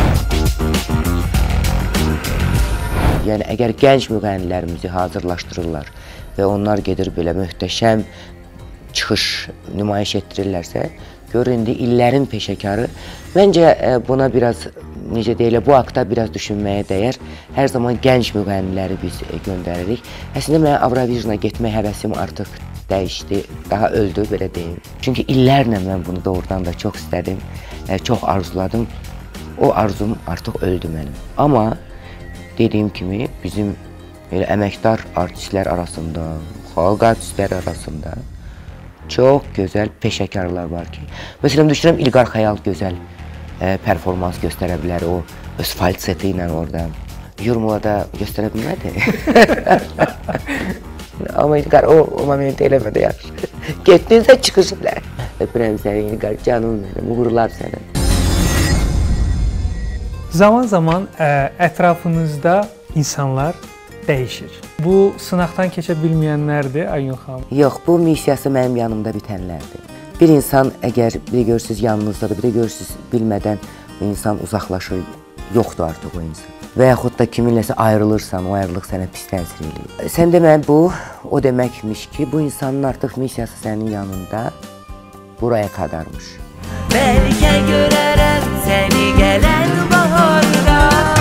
Yəni, əgər gənc müğənnilərimizi hazırlaşdırırlar və onlar gedir belə möhtəşəm çıxış nümayiş etdirirlərsə, gör indi illərin peşəkarı. Məncə buna biraz, necə deyilə, bu haqda biraz düşünməyə dəyər. Hər zaman gənc müğənniləri biz göndəririk. Əslində, mən Avroviziyona getmək həvəsim artıq dəyişdi, daha öldü, belə deyim. Çünki illərlə mən bunu doğrudan da çox istədim, çox arzuladım. O arzum artıq öldü mənim. Amma dediyim kimi, bizim əməkdar artistlər arasında, xalq artistləri arasında çox gözəl peşəkarlar var ki. Məsələn, düşünürəm, İlqar Xəyal gözəl performans göstərə bilər, o öz falseti ilə orada. Yurmulada göstərə bilmədi. Amma İlqar o momenti eləmədi yaxşı. Getdinsə çıxış bilər. Öpürəm səni İlqar, canım mənim, uğurlar sənə. Zaman-zaman ətrafınızda insanlar dəyişir. Bu, sınaqdan keçə bilməyənlərdir, Aygün xanım? Yox, bu missiyası mənim yanımda bitənlərdir. Bir insan əgər bir görürsünüz yanınızdadır, bir görürsünüz bilmədən o insan uzaqlaşır, yoxdur artıq o insan. Və yaxud da kiminləsə ayrılırsan, o ayrılıq sənə pis təsir edir. Sən demə, bu o deməkmiş ki, bu insanın artıq missiyası sənin yanında buraya qadarmış. Bəlkə görərəm səni gələn baharda.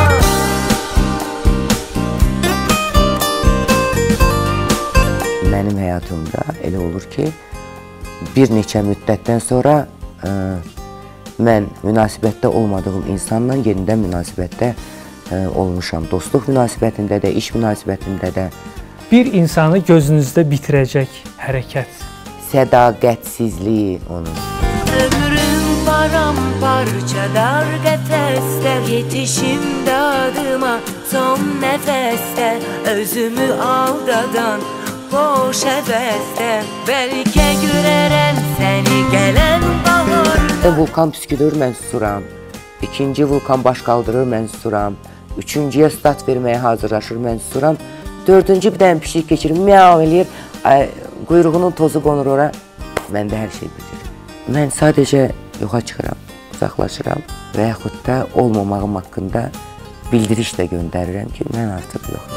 Mənim həyatımda elə olur ki, bir neçə müddətdən sonra ə, mən münasibətdə olmadığım insanla yenidən münasibətdə ə, olmuşam. Dostluq münasibətində də, iş münasibətində də. Bir insanı gözünüzdə bitirəcək hərəkət. Sədaqətsizliyi onun. Ömrüm paramparça dar qəfəsdə, yetişim dadıma son nəfəsdə, özümü aldadan boş həvəsdə, bəlkə görərəm səni gələn baharda. Vulkan püskürür, mən susuram. İkinci vulkan baş qaldırır, mən susuram. Üçüncüyə start verməyə hazırlaşır, mən susuram. Dördüncü bir dənə pişik keçirir, miyav eləyir, quyruğunun tozu qonur ora, məndə hər şey bitir. Mən sadəcə yoxa çıxıram, uzaqlaşıram və yaxud da olmamağım haqqında bildiriş də göndərirəm ki, mən artıq yox.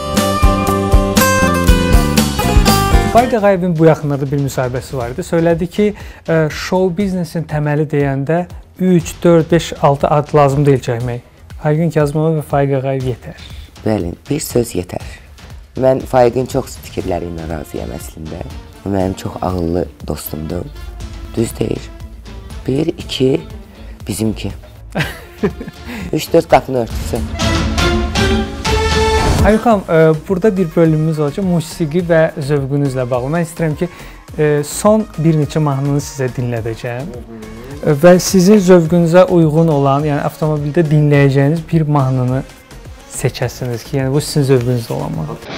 Faiq Ağayevin bu yaxınlarda bir müsahibəsi var idi. Söylədi ki, show biznesin təməli deyəndə üç, dörd, beş, altı ad lazım deyil çəkmək. Aygün Kazımova və Faiq Ağayev yetər. Bəli, bir söz yetər. Mən Faiqin çox fikirləri ilə razıyam əslində. O mənim çox ağıllı dostumdur. Düz deyir. Bir, iki, bizimki. Üç, dörd qapını örtüsün. Aygün xanım, burada bir bölümümüz olacaq, musiqi və zövqünüzlə bağlı. Mən istəyirəm ki, son bir neçə mahnını sizə dinlədəcəm və sizin zövqünüzə uyğun olan, yəni avtomobildə dinləyəcəyiniz bir mahnını seçəsiniz ki, yəni bu sizin zövqünüzdə olan mahnı.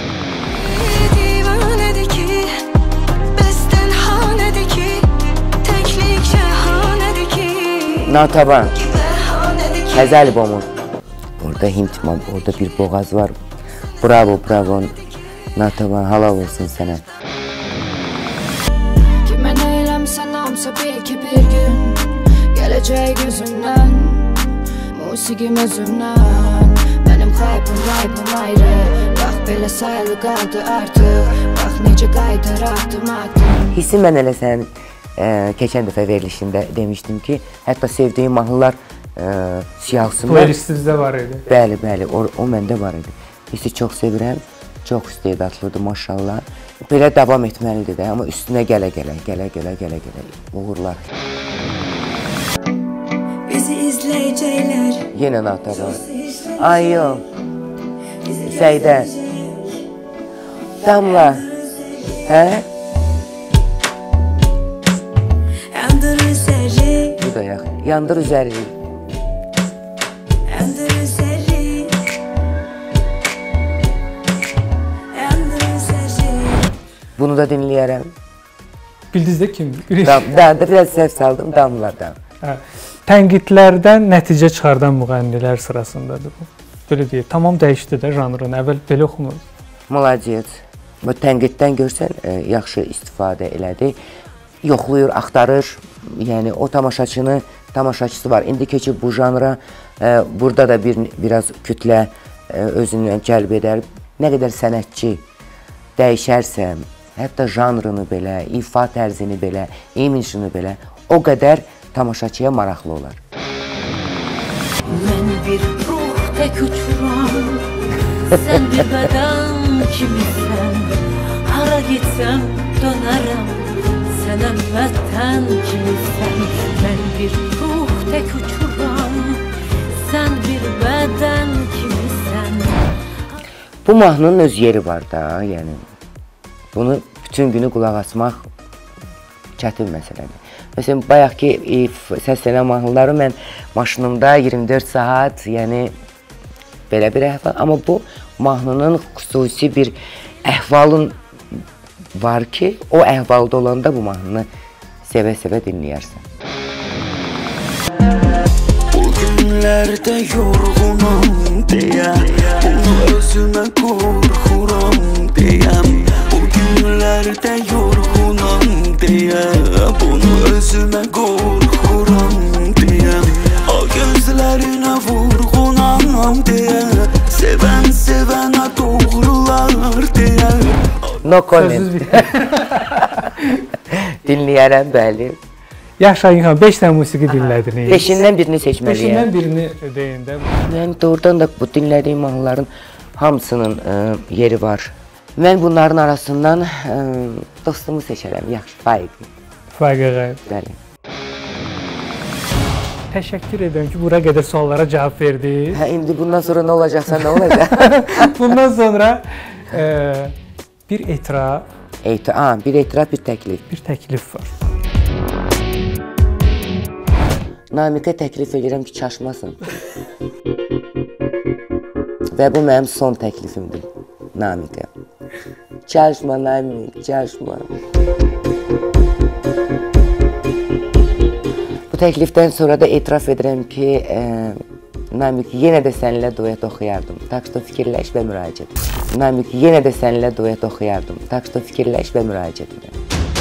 Natavan, Həzəl Bomur. Orada Hint, orada bir boğaz var. Bravo, bravo, Natavan, halal olsun sənə. Kimə neyləmsən hamsa bil ki bir gün gələcək gözümdən, musiqim özümdən. Mənim xaybım, raybım ayrı, bax belə sayılı qaldı artıq, bax necə qaytaraqdım artıq. Hissi mən elə sənin keçən dəfə verilişində demişdim ki, hətta sevdiyim mahnılar siyahısında... Playlistinizdə var idi. Bəli, bəli, o, o məndə var idi. Hissi çox sevirəm, çox istedadlıdır, maşallah. Belə davam etməlidir də, amma üstünə gələ-gələ, gələ-gələ, gələ-gələ, uğurlar. Bizi izləyəcəklər. Yenə Natavan. Ay yox, Səydə, Damla, hə? Bu da yaxın. Yandır üzəri. Yandır üzəri. Yandır üzəri. Bunu da dinləyərəm. Bildiniz də kimdir? Da, biraz səhv saldım, Damladan. Tənqidlərdən nəticə çıxardan müğənnilər sırasındadır bu. Belə deyək, tamam dəyişdi də janrını, əvvəl belə oxunurdu. Molaciyet. Bu tənqiddən görsən, yaxşı istifadə elədi. Yoxlayır, axtarır, yəni o tamaşaçını tamaşaçısı var. İndiki ki bu janra e, burada da bir biraz kütlə e, özünü cəlb edər. Nə qədər sənətçi dəyişərsə, hətta janrını belə, ifa tərzini belə, imijini belə, o qədər tamaşaçıya maraqlı olar. Mən bir ruh tək uçuram, sən bir bədən kimisən, hara gitsəm dönərəm, sənə vətən kimisən. Mən bir ruh tək uçuram, sən bir bədən kimisən. Bu mahnının öz yeri var da, yəni bunu bütün günü qulaq asmaq çətin məsələdir. Məsələn, bayaq ki, səslənən mahnıları mən maşınımda iyirmi dörd saat, yəni belə bir əhval. Amma bu mahnının xüsusi bir əhvalın var ki, o əhvalda olanda bu mahnını sevə-sevə dinləyərsən. Bu günlərdə yorğunam deyə, bunu özümə qorxuram deyəm. Bu günlərdə yorğunam deyə, bunu özümə qorxuram deyəm. O gözlərinə vurğunam deyə, sevən sevənə doğrular deyə. No comment. Dinləyərəm, bəli. Yaxşı Aygün xanım, beş dənə musiqi dinlədiniz. Beşindən birini seçməliyəm. Beşindən birini deyin də. Mən doğrudan da bu dinlədiyim mahnıların hamısının ə, yeri var. Mən bunların arasından ə, dostumu seçərəm. Yaxşı, Faiqi. Faiqi Ağayev. Bəli. Təşəkkür edirəm ki, bura qədər suallara cavab verdiniz. Hə, indi bundan sonra nə olacaqsa nə olacaq? Bundan sonra e, bir etiraf. Etiraf, ha, bir etiraf, bir təklif. Bir təklif var. Namiqə təklif edirəm ki, çaşmasın. Və bu mənim son təklifimdir, Namiqə. Çaşma, Namiq, çaşma. Bu təklifdən sonra da etiraf edirəm ki, e, Namiq, yenə də səninlə duet oxuyardım. Tak что fikirləş və müraciət edirəm. Namiq, yenə də səninlə duet oxuyardım. Tak что fikirləş və müraciət edirəm.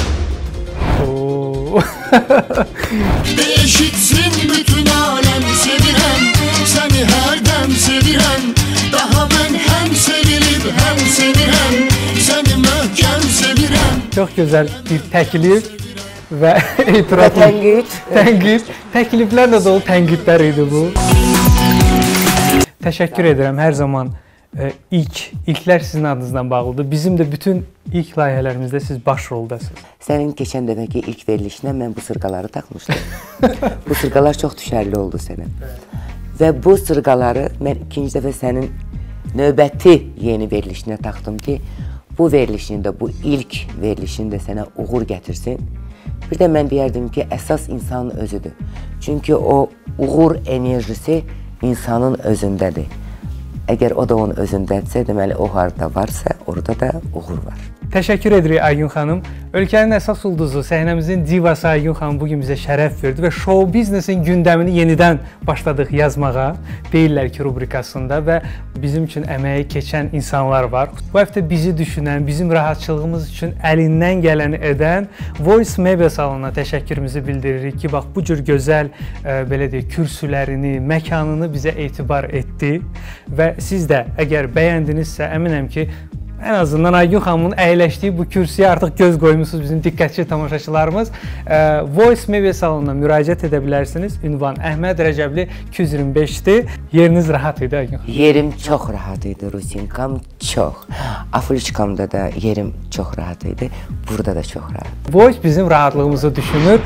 Eşitsin bütün alem sevirəm, səni hərdən sevirəm. Daha mən həm sevilib, həm sevirəm, səni möhkəm sevirəm. Çox gözəl bir təklif və etiraf. Və tənqid. Tənqid. Təkliflərlə dolu tənqidlər idi bu. Təşəkkür edirəm. Hər zaman e, ilk, ilklər sizin adınızdan bağlıdır. Bizim də bütün ilk layihələrimizdə siz baş roldasınız. Sənin keçən dəfəki ilk verilişinə mən bu sırqaları taxmışdım. Bu sırqalar çox düşərli oldu sənə. Və bu sırqaları mən ikinci dəfə sənin növbəti yeni verilişinə taxdım ki, bu verilişində, bu ilk verilişində sənə uğur gətirsin. Bir də mən deyərdim ki, əsas insanın özüdür. Çünki o uğur enerjisi insanın özündədir. Əgər o da onun özündədirsə, deməli o harda varsa, orada da uğur var. Təşəkkür edirik Aygün xanım. Ölkənin əsas ulduzu, səhnəmizin divası Aygün xanım bugün bizə şərəf verdi və show biznesin gündəmini yenidən başladıq yazmağa, deyirlər ki, rubrikasında və bizim üçün əməyi keçən insanlar var. Bu həftə bizi düşünən, bizim rahatçılığımız üçün əlindən gələni edən Voice Mebel salonuna təşəkkürümüzü bildiririk ki, bax bu cür gözəl, e, belə deyək, kürsülərini, məkanını bizə etibar etdi və siz də əgər bəyəndinizsə, əminəm ki, ən azından Aygün xanımın əyləşdiyi bu kürsüyə artıq göz qoymusunuz bizim diqqətçi tamaşaçılarımız. E, Voice Mebel salonuna müraciət edə bilərsiniz. Ünvan Əhməd Rəcəbli iki yüz iyirmi beşdir. Yeriniz rahat idi Aygün xanım? Yerim çox rahat idi, Rusinkam çox. Afliçkamda da yerim çox rahat idi. Burada da çox rahat. Voice bizim rahatlığımızı düşünür.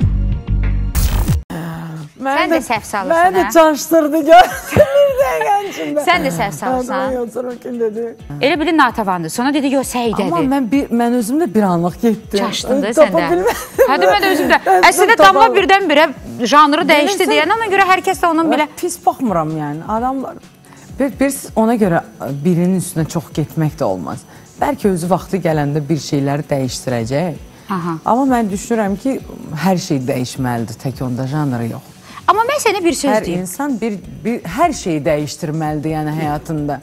Sən də səhv salırsan, hə? Məni də çaşdırdı, gördün dəqiqənin içində. Sən də səhv salırsan. Elə bilin Natavandır. Sonra dedi, yox, Səidədir. Amma mən, bir, mən özüm də bir anlıq getdim. Çaşdın da sən də. Hədə mən də özüm də. Əslində damla birdən-birə janrı dəyişdi deyən, ona görə hər kəs də onun belə... Pis baxmıram yəni. Adamlar... Bir, bir, ona görə birinin üstünə çox getmək də olmaz. Bəlkə özü vaxtı gələndə bir şeyləri dəyişdirəcək. Aha. Amma mən düşünürəm ki, hər şey dəyişməlidir, tək onda janrı yox. Amma mən sənə bir söz hər deyim. Hər insan bir, bir, hər şeyi dəyişdirməlidir yəni həyatında.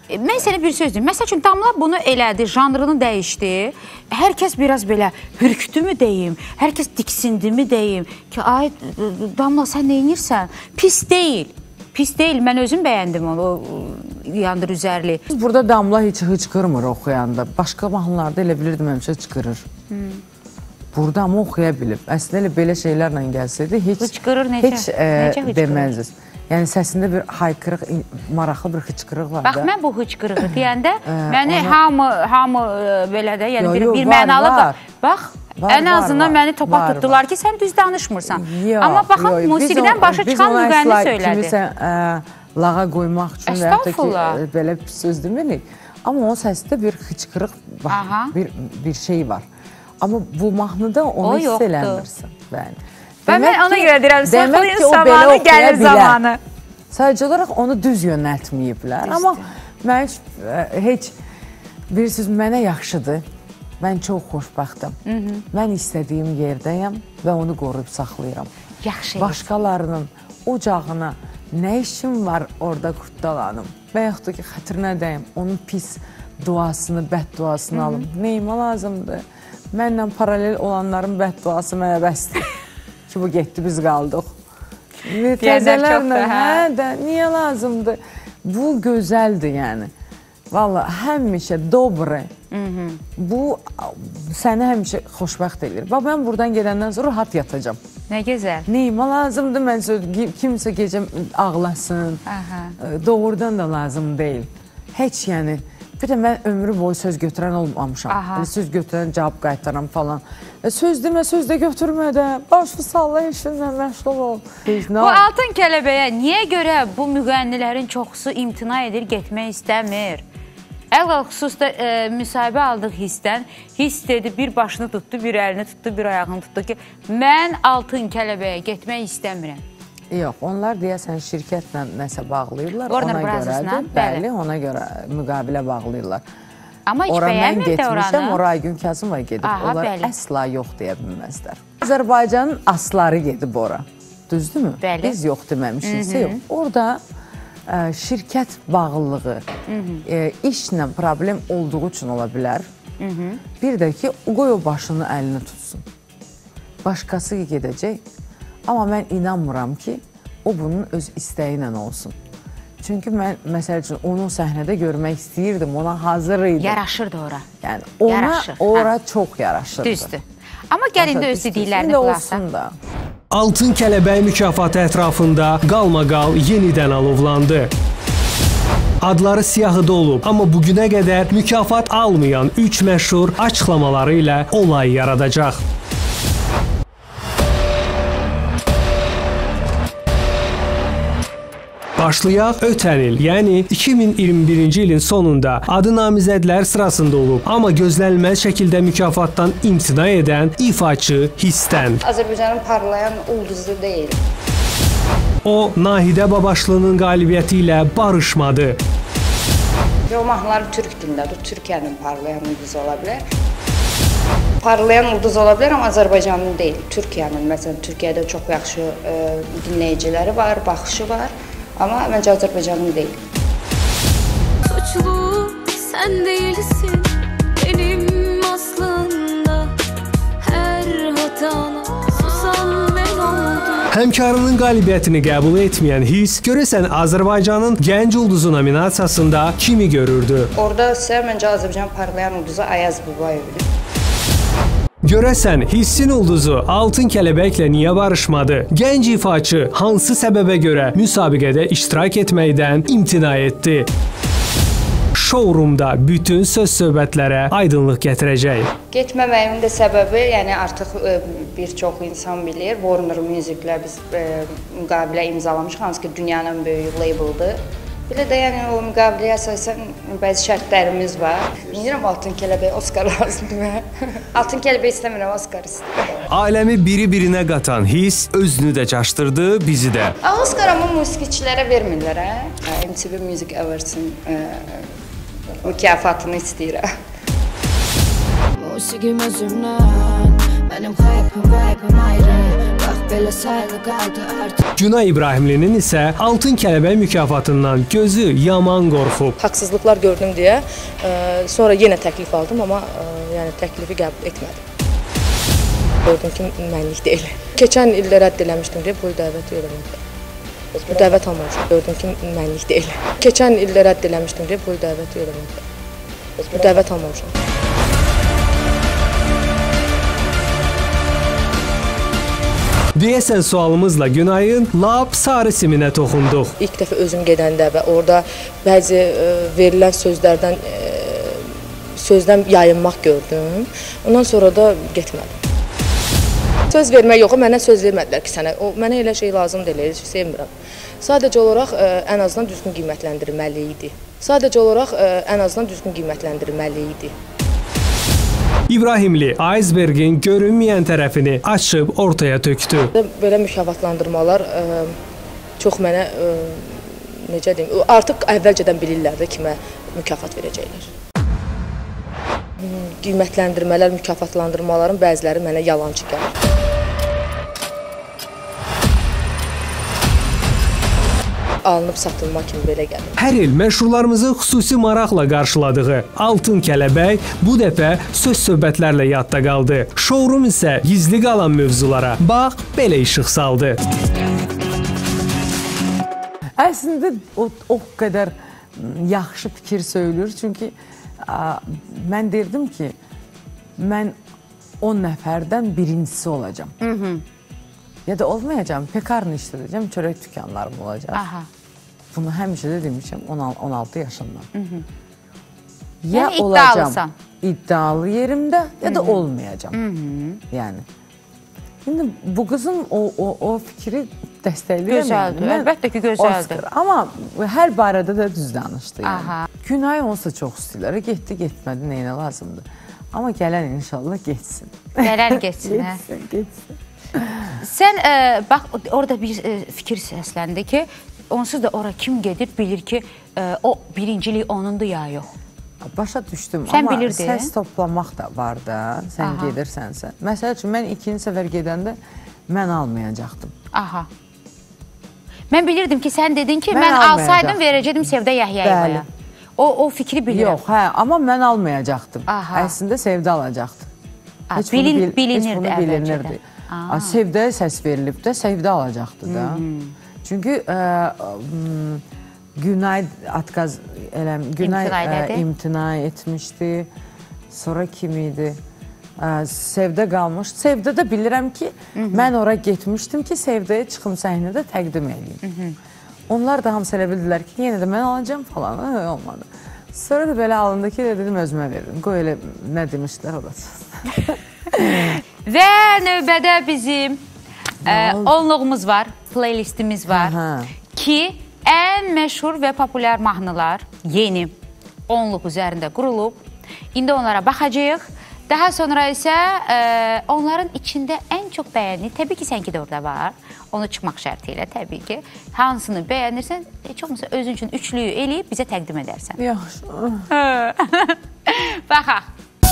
Mən sənə bir söz deyim. Məsəl üçün, Damla bunu elədi, janrını dəyişdi. Hər kəs biraz belə hürkdümü deyim, hər kəs diksindimi deyim ki, ay, Damla, sən nə edirsən? Pis deyil. Pis deyil. Mən özüm bəyəndim onu, o yandır üzərli. Burada Damla heç hıçqırmır oxuyanda. Başqa mahnılarda elə bilirdim, həmişə hıçqırır. Hmm. Burada amma oxuya bilib. Əslində elə belə şeylərlə gəlsəydi, heç, hıçqırır, necə? heç e, deməzdiniz. Yəni səsində bir haykırıq, maraqlı bir hıçqırıq var da. Bax, mən bu hıçqırığı deyəndə məni hamı, hamı belə də, yəni bir, bir mənalı var. Bax, ən azından məni topa tutdular ki, sən düz danışmırsan. Amma baxın, musiqidən başa çıxan müğənni söylədi. Kimisə lağa qoymaq üçün və yaxud da ki, belə söz deməlik. Amma o səsdə bir hıçqırıq var, bir şey var. Amma bu mahnıda onu hiss eləmirsin. Mən ona görə deyirəm, saxlayın zamanı, gəlir zamanı. Sadəcə olaraq onu düz yönəltməyiblər. Amma mən heç, bilirsiniz, mənə yaxşıdır. Mən çox xoşbəxtəm. Mən istədiyim yerdəyəm və onu qoruyub saxlayıram. Başqalarının ocağına nə işim var orada qurtdalanım və yaxud da ki, xətrinə dəyim, onun pis duasını, bədduasını alım. Neyimə lazımdır? Mənlə paralel olanların bədduası mənə bəsdir. Ki, bu getdi, biz qaldıq. Təzələrlə, hə də, niyə lazımdır? Bu gözəldir, yəni. Valla, həmişə dobro. Bu, səni həmişə xoşbəxt edir. Bax, mən buradan gedəndən sonra rahat yatacam. Nə gözəl. Neyimə lazımdır, mən kimsə gecə ağlasın. Doğrudan da lazım deyil. Heç, yəni, bir də mən ömrü boyu söz götürən olmamışam. Söz götürən, cavab qaytaram falan. Söz demə, söz də götürmə də. Başlı salla işinlə məşğul ol. Bu altın kələbəyə niyə görə bu müğənnilərin çoxusu imtina edir, getmək istəmir? Əvvəl xüsusda müsahibə aldıq hissdən. Hiss dedi, bir başını tutdu, bir əlini tutdu, bir ayağını tutdu ki, mən altın kələbəyə getmək istəmirəm. Yox, onlar deyəsən şirkətlə nəsə bağlayırlar, ona görədir. Bəli, ona görə müqabilə bağlayırlar. Amma heç bəyənmir də oranı. Ora mən getmişəm, ora Aygün Kazımova gedib. Onlar əsla yox deyə bilməzlər. Azərbaycanın asları gedib ora. Düzdürmü? Biz yox deməmişiksə yox. Orada şirkət bağlılığı, işlə problem olduğu üçün ola bilər. Bir də ki, qoy o başını əlinə tutsun. Başqası gedəcək. Amma mən inanmıram ki, o bunun öz istəyi ilə olsun. Çünki mən, məsəl üçün, onu səhnədə görmək istəyirdim, ona hazır idim. Yaraşırdı ora. Yəni, ona ora çox yaraşırdı. Düzdür. Amma gəlin də öz dediklərini qulaqsaq. Altın Kələbəy mükafatı ətrafında qalmaqal yenidən alovlandı. Adları siyahıda olub, amma bugünə qədər mükafat almayan üç məşhur açıqlamaları ilə olay yaradacaq. Başlayaq ötən il, yəni iki min iyirmi birinci ilin sonunda adı namizədlər sırasında olub, amma gözlənilməz şəkildə mükafatdan imtina edən ifaçı Hissdən. Azərbaycanın parlayan ulduzu deyil. O, Nahidə Babaşlının qalibiyyəti ilə barışmadı. O mahnılar türk dilindədir, Türkiyənin parlayan ulduzu ola bilər. Parlayan ulduz ola bilər, amma Azərbaycanın deyil, Türkiyənin. Məsələn, Türkiyədə çox yaxşı e, dinləyiciləri var, baxışı var. Amma məncə Azərbaycanın deyil. Suçlu sən deyilsin, benim aslında hər hatana susan mən oldum. Həmkarının qalibiyyətini qəbul etməyən Hiss, görəsən Azərbaycanın gənc ulduzu nominasiyasında kimi görürdü? Orada isə məncə Azərbaycan parlayan ulduzu Ayaz Bubayevdir. Görəsən, Hissin ulduzu Altın Kələbəklə niyə barışmadı? Gənc ifaçı hansı səbəbə görə müsabiqədə iştirak etməkdən imtina etdi? Showroomda bütün söz söhbətlərə aydınlıq gətirəcək. Getməməyimin də səbəbi, yəni artıq e, bir çox insan bilir, Warner Music-lə biz e, müqabilə imzalamışıq, hansı ki dünyanın böyük label'dır. Belə də yəni o müqabiləyə əsasən bəzi şərtlərimiz var. Bilirəm, Altın Kələbəy Oscar lazımdır. Altın Kələbəy istəmirəm, Oscar istəyirəm. Aləmi biri-birinə qatan Hiss özünü də çaşdırdı, bizi də. Oscar amma musiqiçilərə vermirlər, hə? M T V Music Awards-ın mükafatını istəyirəm. Musiqim özümdən, Mənim xaypım, vaypım ayrı. Bax belə sayılı qaldı artıq. Günay İbrahimlinin isə Altın Kələbək mükafatından gözü yaman qorxub. Haqsızlıqlar gördüm deyə ə, sonra yenə təklif aldım, amma ə, yəni təklifi qəbul etmədim. Gördüm ki, mənlik deyil. Keçən ildə rədd eləmişdim deyə bu il dəvət eləmədim. Bu dəvət almamışam. Gördüm ki, mənlik deyil. Keçən ildə rədd eləmişdim deyə bu il dəvət eləmədim. Bu dəvət almamışam. Deyəsən sualımızla Günayın lap sarı siminə toxunduq. İlk dəfə özüm gedəndə və orada bəzi ə, verilən sözlərdən ə, sözdən yayınmaq gördüm. Ondan sonra da getmədim. Söz vermək yox, mənə söz vermədilər ki, sənə o mənə elə şey lazım deyil, heç sevmirəm. Sadəcə olaraq ə, ən azından düzgün qiymətləndirməli idi. Sadəcə olaraq ə, ən azından düzgün qiymətləndirməli idi. İbrahimli icebergin görünməyən tərəfini açıb ortaya tökdü. Belə mükafatlandırmalar ə, çox mənə ə, necə deyim, artıq əvvəlcədən bilirlər də kimə mükafat verəcəklər. Qiymətləndirmələr, mükafatlandırmaların bəziləri mənə yalançı gəlir. Alınıb satılma kimi belə gəlir. Hər il məşhurlarımızın xüsusi maraqla qarşıladığı Altın Kələbək bu dəfə söz-söhbətlərlə yadda qaldı. Showroom isə gizli qalan mövzulara bax belə işıq saldı. Əslində o, o qədər yaxşı fikir söylür. Çünki ə, mən derdim ki, mən on nəfərdən birincisi olacam. Hı -hı. Ya da olmayacağım, pekarını işlədəcəm, çörək dükanlarım olacaq. Aha. Bunu həmişə də demişəm on altı yaşından. Hı -hı. Ya yəni olacam iddialısan. İddialı yerimdə, ya da Hı -hı. olmayacam. Hı -hı. Yəni. Şimdi bu qızın o, o, o fikri dəstəkləyirəm. Gözəldir, yəni. Əlbəttə ki, gözəldir. Amma hər barədə də düz danışdı. Yəni. Aha. Günay olsa çox istəyirlər, getdi, getmədi, neyinə lazımdır. Amma gələn inşallah getsin. Gələn getsin, hə? Getsin, getsin. Sən, ə, bax, orada bir ə, fikir səsləndi ki, onsuz da ora kim gedir, bilir ki, ə, o birincilik onundur ya yox. Başa düşdüm, sən amma bilirdin. Səs toplamaq da var da, sən Aha. gedirsənsə. Məsəl üçün, mən ikinci səfər gedəndə mən almayacaqdım. Aha. Mən bilirdim ki, sən dedin ki, mən, mən alsaydım verəcəkdim Sevdə Yahyayevaya. O, o fikri bilirəm. Yox, hə, amma mən almayacaqdım. Aha. Əslində Sevdə alacaqdı. Heç Bilin, bunu, bil, bilinirdi, heç bunu bilinirdi. Sevdəyə səs verilib də, Sevdə alacaqdı da. Hı -hı. Çünki ə, ə, Günay Atkaz eləm, Günay imtina, ə, imtina etmişdi. Sonra kim idi? Ə, Sevdə qalmış. Sevdə də bilirəm ki, Hı -hı. mən ora getmişdim ki, Sevdəyə çıxım səhnədə təqdim edeyim. Hı -hı. Onlar da hamısı elə bildilər ki, yenə də mən alacağım falan. Hı, olmadı. Sonra da belə alındı ki, dedim özümə verin. Qoy elə nə demişlər olacaq. Və növbədə bizim ə, onluğumuz var, playlistimiz var. Aha. Ki, ən məşhur və populyar mahnılar yeni onluq üzərində qurulub. İndi onlara baxacağıq. Daha sonra isə ə, onların içində ən çox bəyəndiyi, təbii ki, sənki də orada var. Onu çıxmaq şərti ilə təbii ki. Hansını bəyənirsən, heç olmasa özün üçün üçlüyü eləyib bizə təqdim edərsən. Yaxşı. Baxaq.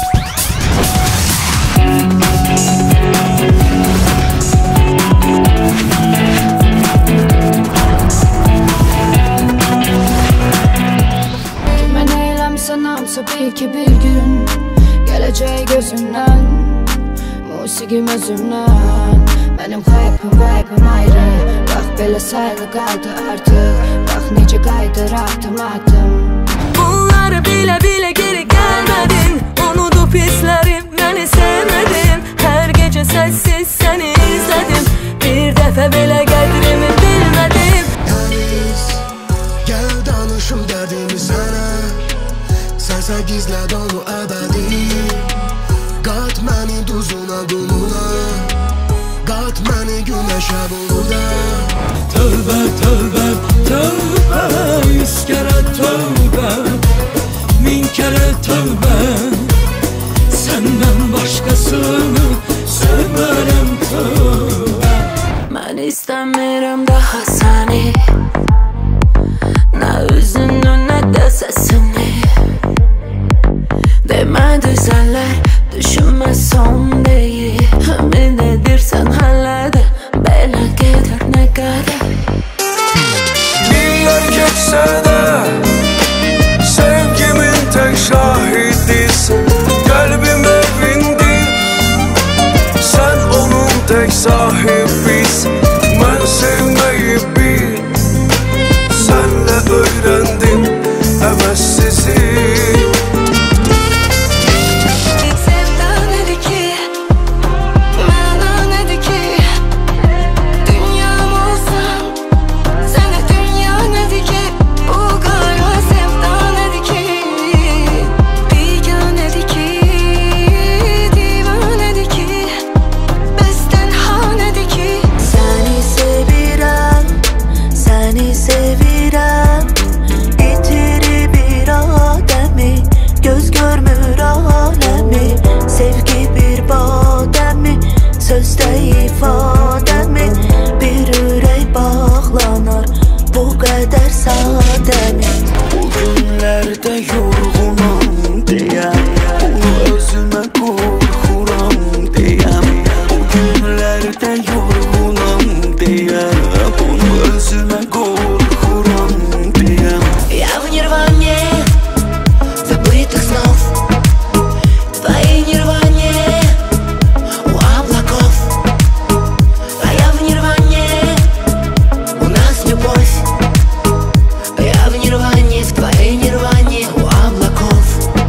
Mən eyləmsən hamısı bil ki bir gün gələcək gözümdən, musiqim özümdən. Mənim xaypım, vaypım ayrı. Bax belə sayılı qaldı artıq. Bax necə qaydır adım adım. Bunları bilə-bilə geri gəlmədin. Unudub hisslərim, məni sevmədin. Hər gecə səssiz səni izlədim. Bir dəfə belə qədrimi bilmədim. Yalnız gəl danışım dərdimi sənə. Sənsə gizləd onu əbədi. Qat məni duzuna qumuna. Qat məni günəşə buluda. Tövbə, tövbə, tövbə, yüz kərə tövbə, min kərə tövbə. Səndən başqasını sevmərəm tövbə. Mən istəmirəm daha səni, nə üzünü, nə də səsini. Demə düzələr, düşünmə son deyil. yorğunam deyəm, bunu özümə qorxuram deyəm. O günlərdə yorğunam deyəm, bunu özümə qorxuram deyəm. Я в нирване забытых снов, твои нирване у облаков. А я в нирване, у нас любовь. Я в нирване, в твоей нирване у облаков.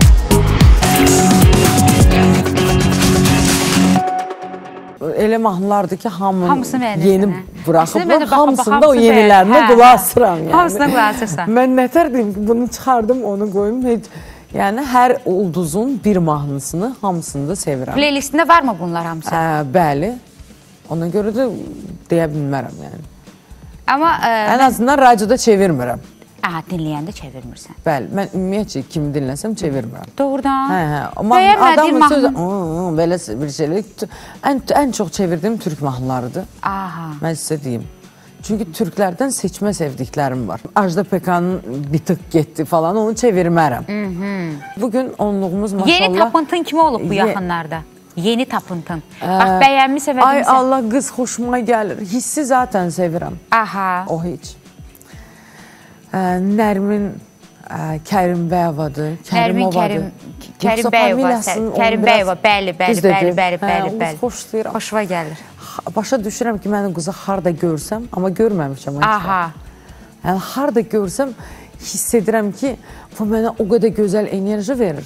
Elə mahnılardır ki, hamının Hamısını bəyənirsən, yeni hə? buraxıblar, Əslində mən də hamısında bax- o hamısını yenilərinə bəyən- hə, qulaq hə. asıram. Yəni. Hamısına qulaq asırsan. Mən nətər deyim ki, bunu çıxardım, onu qoyum. Heç, yəni, hər ulduzun bir mahnısını hamısını da sevirəm. Playlistində varmı bunlar hamısı? Hə, bəli. Ona görə də deyə bilmərəm, yəni. Amma ə, Ən azından radioda çevirmirəm. Aha, dinləyəndə çevirmirsən. Bəli, mən ümumiyyətcə kimi dinləsəm çevirmirəm. Doğrudan. Hə, hə. Amma Bəyənmədiyin adamın sözü, mahnı. belə bir şeylər. Ən, ən çox çevirdiyim türk mahnılarıdır. Aha. Mən sizə deyim. Çünki türklərdən seçmə sevdiklərim var. Ajda Pekkan'ın bir tık getdi falan, onu çevirmərəm. Bugün onluğumuz maşallah... Yeni tapıntın kimi olub bu Ye yaxınlarda? Yeni tapıntın. Bax, bəyənmişsə və Ay Allah, qız xoşuma gəlir. Hissi zaten sevirəm. Aha. O heç. Ə, Nərmin ə, Kərimbəyevadır. Nərmin Kərim, Kərimbəyeva, Kərimbəyeva, bəli, bəli, bəli, bəli, bəli, bəli. Xoşlayıram. Xoşuma gəlir. Başa düşürəm ki, mən qızı harda görsəm, amma görməmişəm. Aha. Yəni, harda görsəm, hiss edirəm ki, bu mənə o qədər gözəl enerji verir.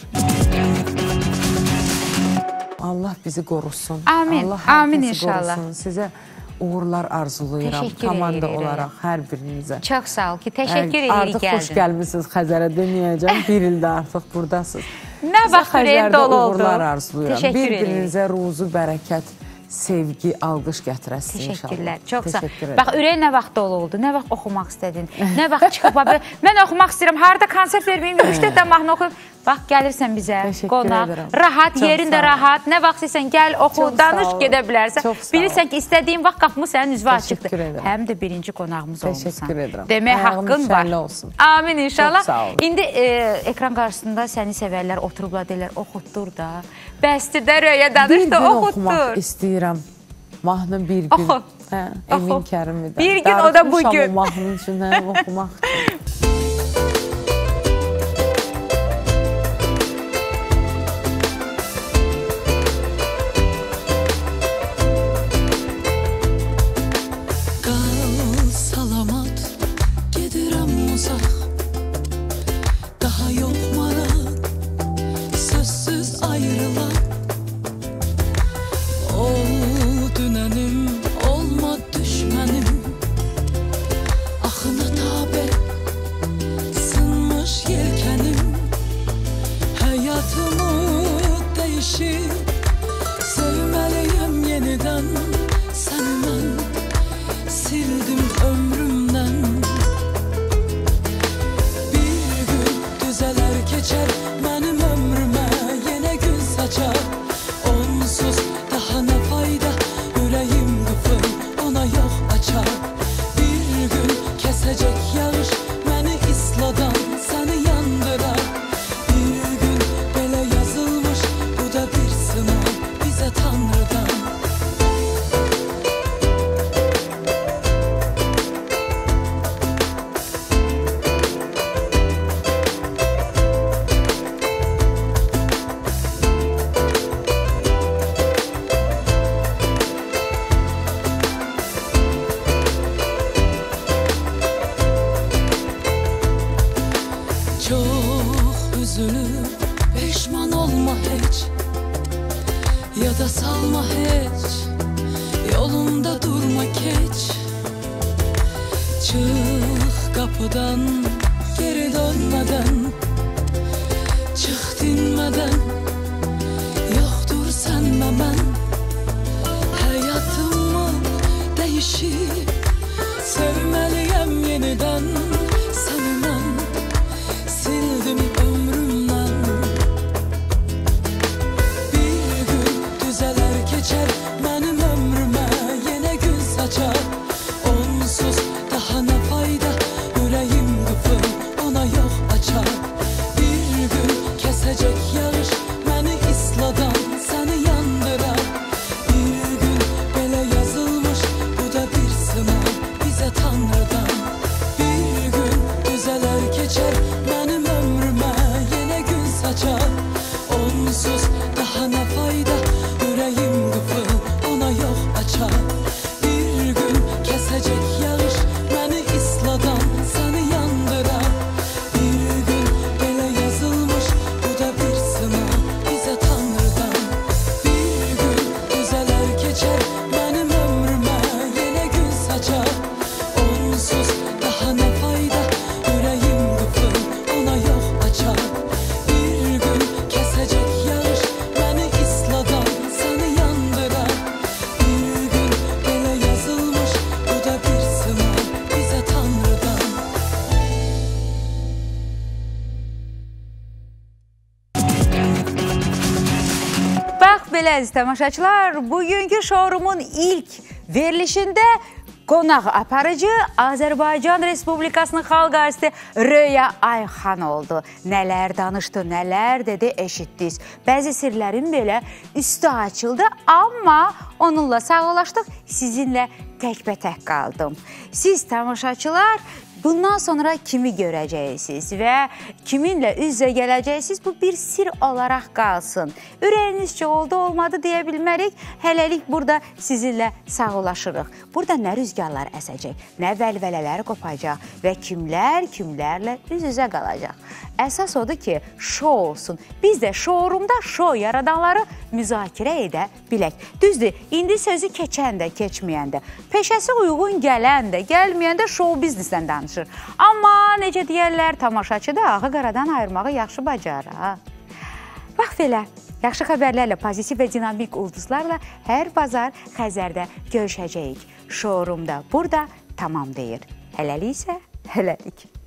Allah bizi qorusun. Amin, Allah amin hər kəsi inşallah. qorusun. Sizə uğurlar arzulayıram. Təşəkkür Komanda edirəm. olaraq hər birinizə. Çox sağ ol ki, təşəkkür Yəni, edirik artıq gəldin. xoş gəlmişsiniz Xəzərə deməyəcəm. Bir ildə artıq buradasınız. Nə vaxt ürəyim dolu oldu. Uğurlar arzulayıram. Təşəkkür edirik. Bir-birinizə ruzu, bərəkət, sevgi, alqış gətirəsiniz inşallah. Təşəkkürlər, çox sağ ol. Təşəkkür edirəm. Bax, ürək nə vaxt dolu oldu, nə vaxt oxumaq istədin, nə vaxt çıxıb, mən oxumaq istəyirəm, harada konsert verməyim, üç dəfə mahnı oxuyum. Bax, gəlirsən bizə, qonaq, rahat, yerin də rahat, nə vaxt istəyirsən, gəl, oxu, danış, gedə bilərsən. Bilirsən ki, istədiyin vaxt qapımız sənin üzvə açıqdır. Həm də birinci qonağımız olmuşsan. Təşəkkür edirəm. Demək haqqın var. Amin inşallah. Çox sağ olun. İndi ekran qarşısında səni sevərlər, oturublar, deyirlər, oxutdur da. Bəsdir də, röyə danış da, oxutdur. Bir gün oxumaq istəyirəm. Mahnı bir gün. Oxu. Emin Kərimidən. Bir gün, o da bugün. Darıxmışam o mahnının üçün, oxumaq üçün. Bir Bax belə əziz tamaşaçılar, bugünkü showrumun ilk verilişində qonaq aparıcı Azərbaycan Respublikasının xalq artisti Röya Ayxan oldu. Nələr danışdı, nələr dedi, eşitdiniz. Bəzi sirlərin belə üstü açıldı, amma onunla sağollaşdıq, sizinlə təkbətək qaldım. Siz tamaşaçılar bundan sonra kimi görəcəksiniz və kiminlə üz-üzə gələcəksiniz, bu bir sir olaraq qalsın. Ürəyinizcə oldu, olmadı deyə bilmərik. Hələlik burada sizinlə sağollaşırıq. Burada nə rüzgarlar əsəcək, nə vəlvələlər qopacaq və kimlər kimlərlə üz-üzə qalacaq. Əsas odur ki, şou olsun. Biz də showrumda şou yaradanları müzakirə edə bilək. Düzdür, indi sözü keçən də, keçməyən də, peşəsi uyğun gələn də, gəlməyən də şou biznesdən danışır. Amma necə deyərlər, tamaşaçı da ağı qaradan ayırmağı yaxşı bacar. Bax belə, yaxşı xəbərlərlə, pozitiv və dinamik ulduzlarla hər bazar Xəzərdə görüşəcəyik. Showrumda burada tamam deyir. Hələlik isə hələlik.